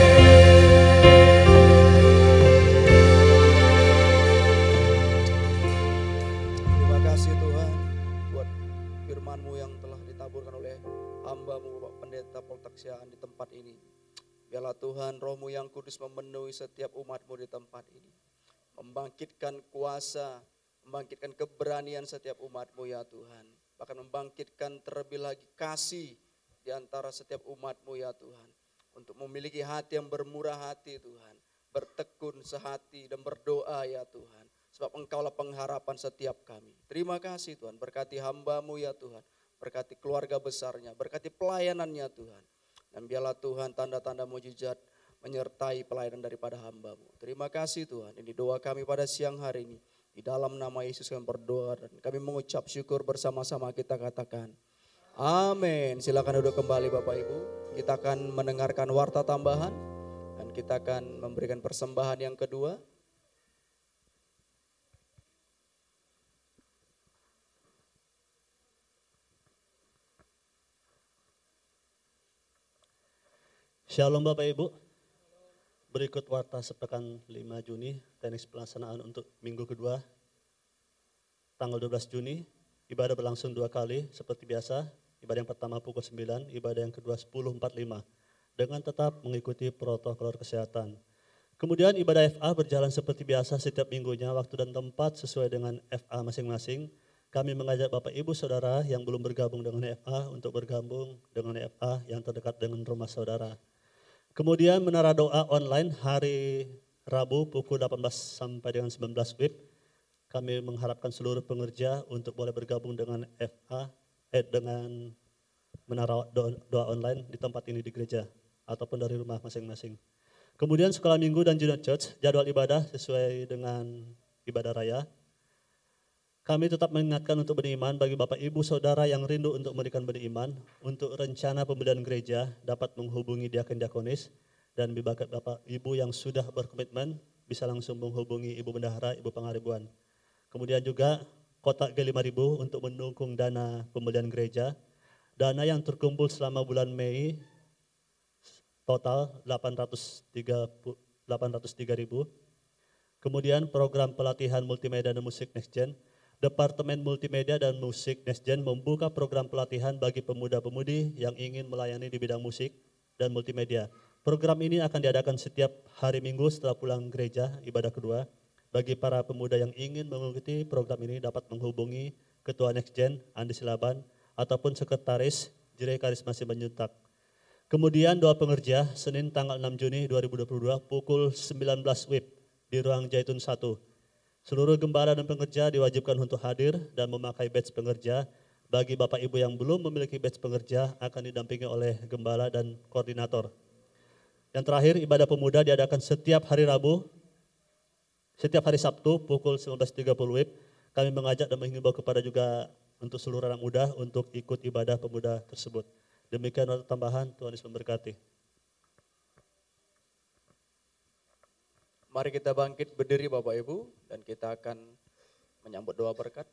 Terima kasih Tuhan buat firman-Mu yang telah ditaburkan oleh hamba-Mu Bapak Pendeta Poltaksiaan di tempat ini. Biarlah Tuhan Roh-Mu yang kudus memenuhi setiap umat-Mu di tempat ini. Membangkitkan kuasa, membangkitkan keberanian setiap umat-Mu ya Tuhan. Bahkan membangkitkan terlebih lagi kasih di antara setiap umat-Mu ya Tuhan. Untuk memiliki hati yang bermurah hati Tuhan. Bertekun sehati dan berdoa ya Tuhan. Sebab Engkaulah pengharapan setiap kami. Terima kasih Tuhan, berkati hamba-Mu ya Tuhan. Berkati keluarga besarnya, berkati pelayanannya Tuhan. Dan biarlah Tuhan tanda-tanda mujizat menyertai pelayanan daripada hamba-Mu. Terima kasih Tuhan, ini doa kami pada siang hari ini. Di dalam nama Yesus kami berdoa dan kami mengucap syukur bersama-sama, kita katakan amin. Silakan duduk kembali Bapak Ibu. Kita akan mendengarkan warta tambahan dan kita akan memberikan persembahan yang kedua. Shalom Bapak Ibu. Berikut warta sepekan 5 Juni, teknis pelaksanaan untuk minggu kedua, tanggal 12 Juni. Ibadah berlangsung 2 kali seperti biasa. Ibadah yang pertama pukul 9, ibadah yang kedua 10.45. Dengan tetap mengikuti protokol kesehatan. Kemudian ibadah FA berjalan seperti biasa setiap minggunya, waktu dan tempat sesuai dengan FA masing-masing. Kami mengajak Bapak Ibu Saudara yang belum bergabung dengan FA untuk bergabung dengan FA yang terdekat dengan rumah saudara. Kemudian menara doa online hari Rabu pukul 18 sampai dengan 19 WIB. Kami mengharapkan seluruh pengerja untuk boleh bergabung dengan FA, dengan menara doa online di tempat ini di gereja ataupun dari rumah masing-masing. Kemudian sekolah minggu dan junior church, jadwal ibadah sesuai dengan ibadah raya. Kami tetap mengingatkan untuk benih iman bagi Bapak Ibu Saudara yang rindu untuk memberikan benih iman. Untuk rencana pembelian gereja dapat menghubungi diaken diakonis dan bagi Bapak Ibu yang sudah berkomitmen bisa langsung menghubungi Ibu Bendahara, Ibu Pangaribuan. Kemudian juga kotak G5.000 untuk mendukung dana pembelian gereja. Dana yang terkumpul selama bulan Mei total 803.000. Kemudian program pelatihan multimedia dan musik Next Gen. Departemen Multimedia dan Musik Next Gen membuka program pelatihan bagi pemuda-pemudi yang ingin melayani di bidang musik dan multimedia. Program ini akan diadakan setiap hari Minggu setelah pulang gereja ibadah kedua. Bagi para pemuda yang ingin mengikuti program ini dapat menghubungi Ketua Next Gen Andi Silaban ataupun Sekretaris Jire Karisma Simanjuntak. Kemudian doa pengerja Senin tanggal 6 Juni 2022 pukul 19 WIB di Ruang Jaitun 1. Seluruh gembala dan pengerja diwajibkan untuk hadir dan memakai badge pengerja. Bagi Bapak Ibu yang belum memiliki badge pengerja akan didampingi oleh gembala dan koordinator. Yang terakhir, ibadah pemuda diadakan setiap hari Rabu, setiap hari Sabtu pukul 19.30 WIB. Kami mengajak dan menghimbau kepada juga untuk seluruh anak muda untuk ikut ibadah pemuda tersebut. Demikian nota tambahan, Tuhan Yesus memberkati. Mari kita bangkit berdiri Bapak Ibu dan kita akan menyambut doa berkat.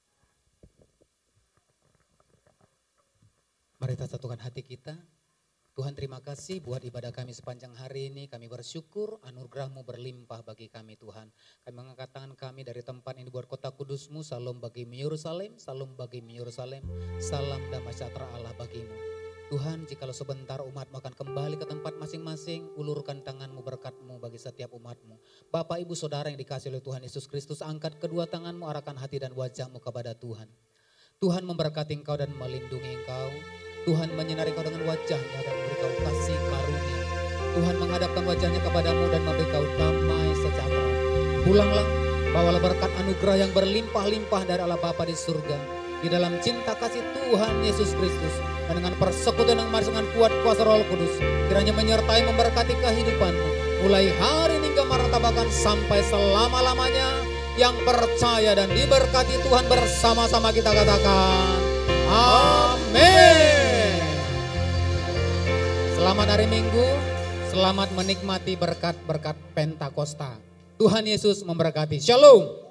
Mari kita satukan hati kita. Tuhan terima kasih buat ibadah kami sepanjang hari ini. Kami bersyukur anugerah-Mu berlimpah bagi kami Tuhan. Kami mengangkat tangan kami dari tempat ini buat kota kudus-Mu. Salam bagi Yerusalem, salam bagi Yerusalem. Salam damai sejahtera Allah bagimu. Tuhan, jikalau sebentar umat-Mu akan kembali ke tempat masing-masing, ulurkan tangan-Mu, berkat-Mu bagi setiap umat-Mu. Bapak, Ibu, Saudara yang dikasihi oleh Tuhan Yesus Kristus, angkat kedua tangan-Mu, arahkan hati dan wajah-Mu kepada Tuhan. Tuhan memberkati engkau dan melindungi engkau. Tuhan menyinari engkau dengan wajahnya dan memberi kau kasih karunia. Tuhan menghadapkan wajahnya kepadamu dan memberi kau damai sejahtera. Pulanglah, bawalah berkat anugerah yang berlimpah-limpah dari Allah Bapa di surga. Di dalam cinta kasih Tuhan Yesus Kristus. Dan dengan persekutuan yang manis dengan kuat kuasa Roh Kudus. Kiranya menyertai memberkati kehidupanmu. Mulai hari ini hingga martabakan sampai selama-lamanya. Yang percaya dan diberkati Tuhan bersama-sama kita katakan. Amin. Selamat hari Minggu, selamat menikmati berkat-berkat Pentakosta. Tuhan Yesus memberkati. Shalom.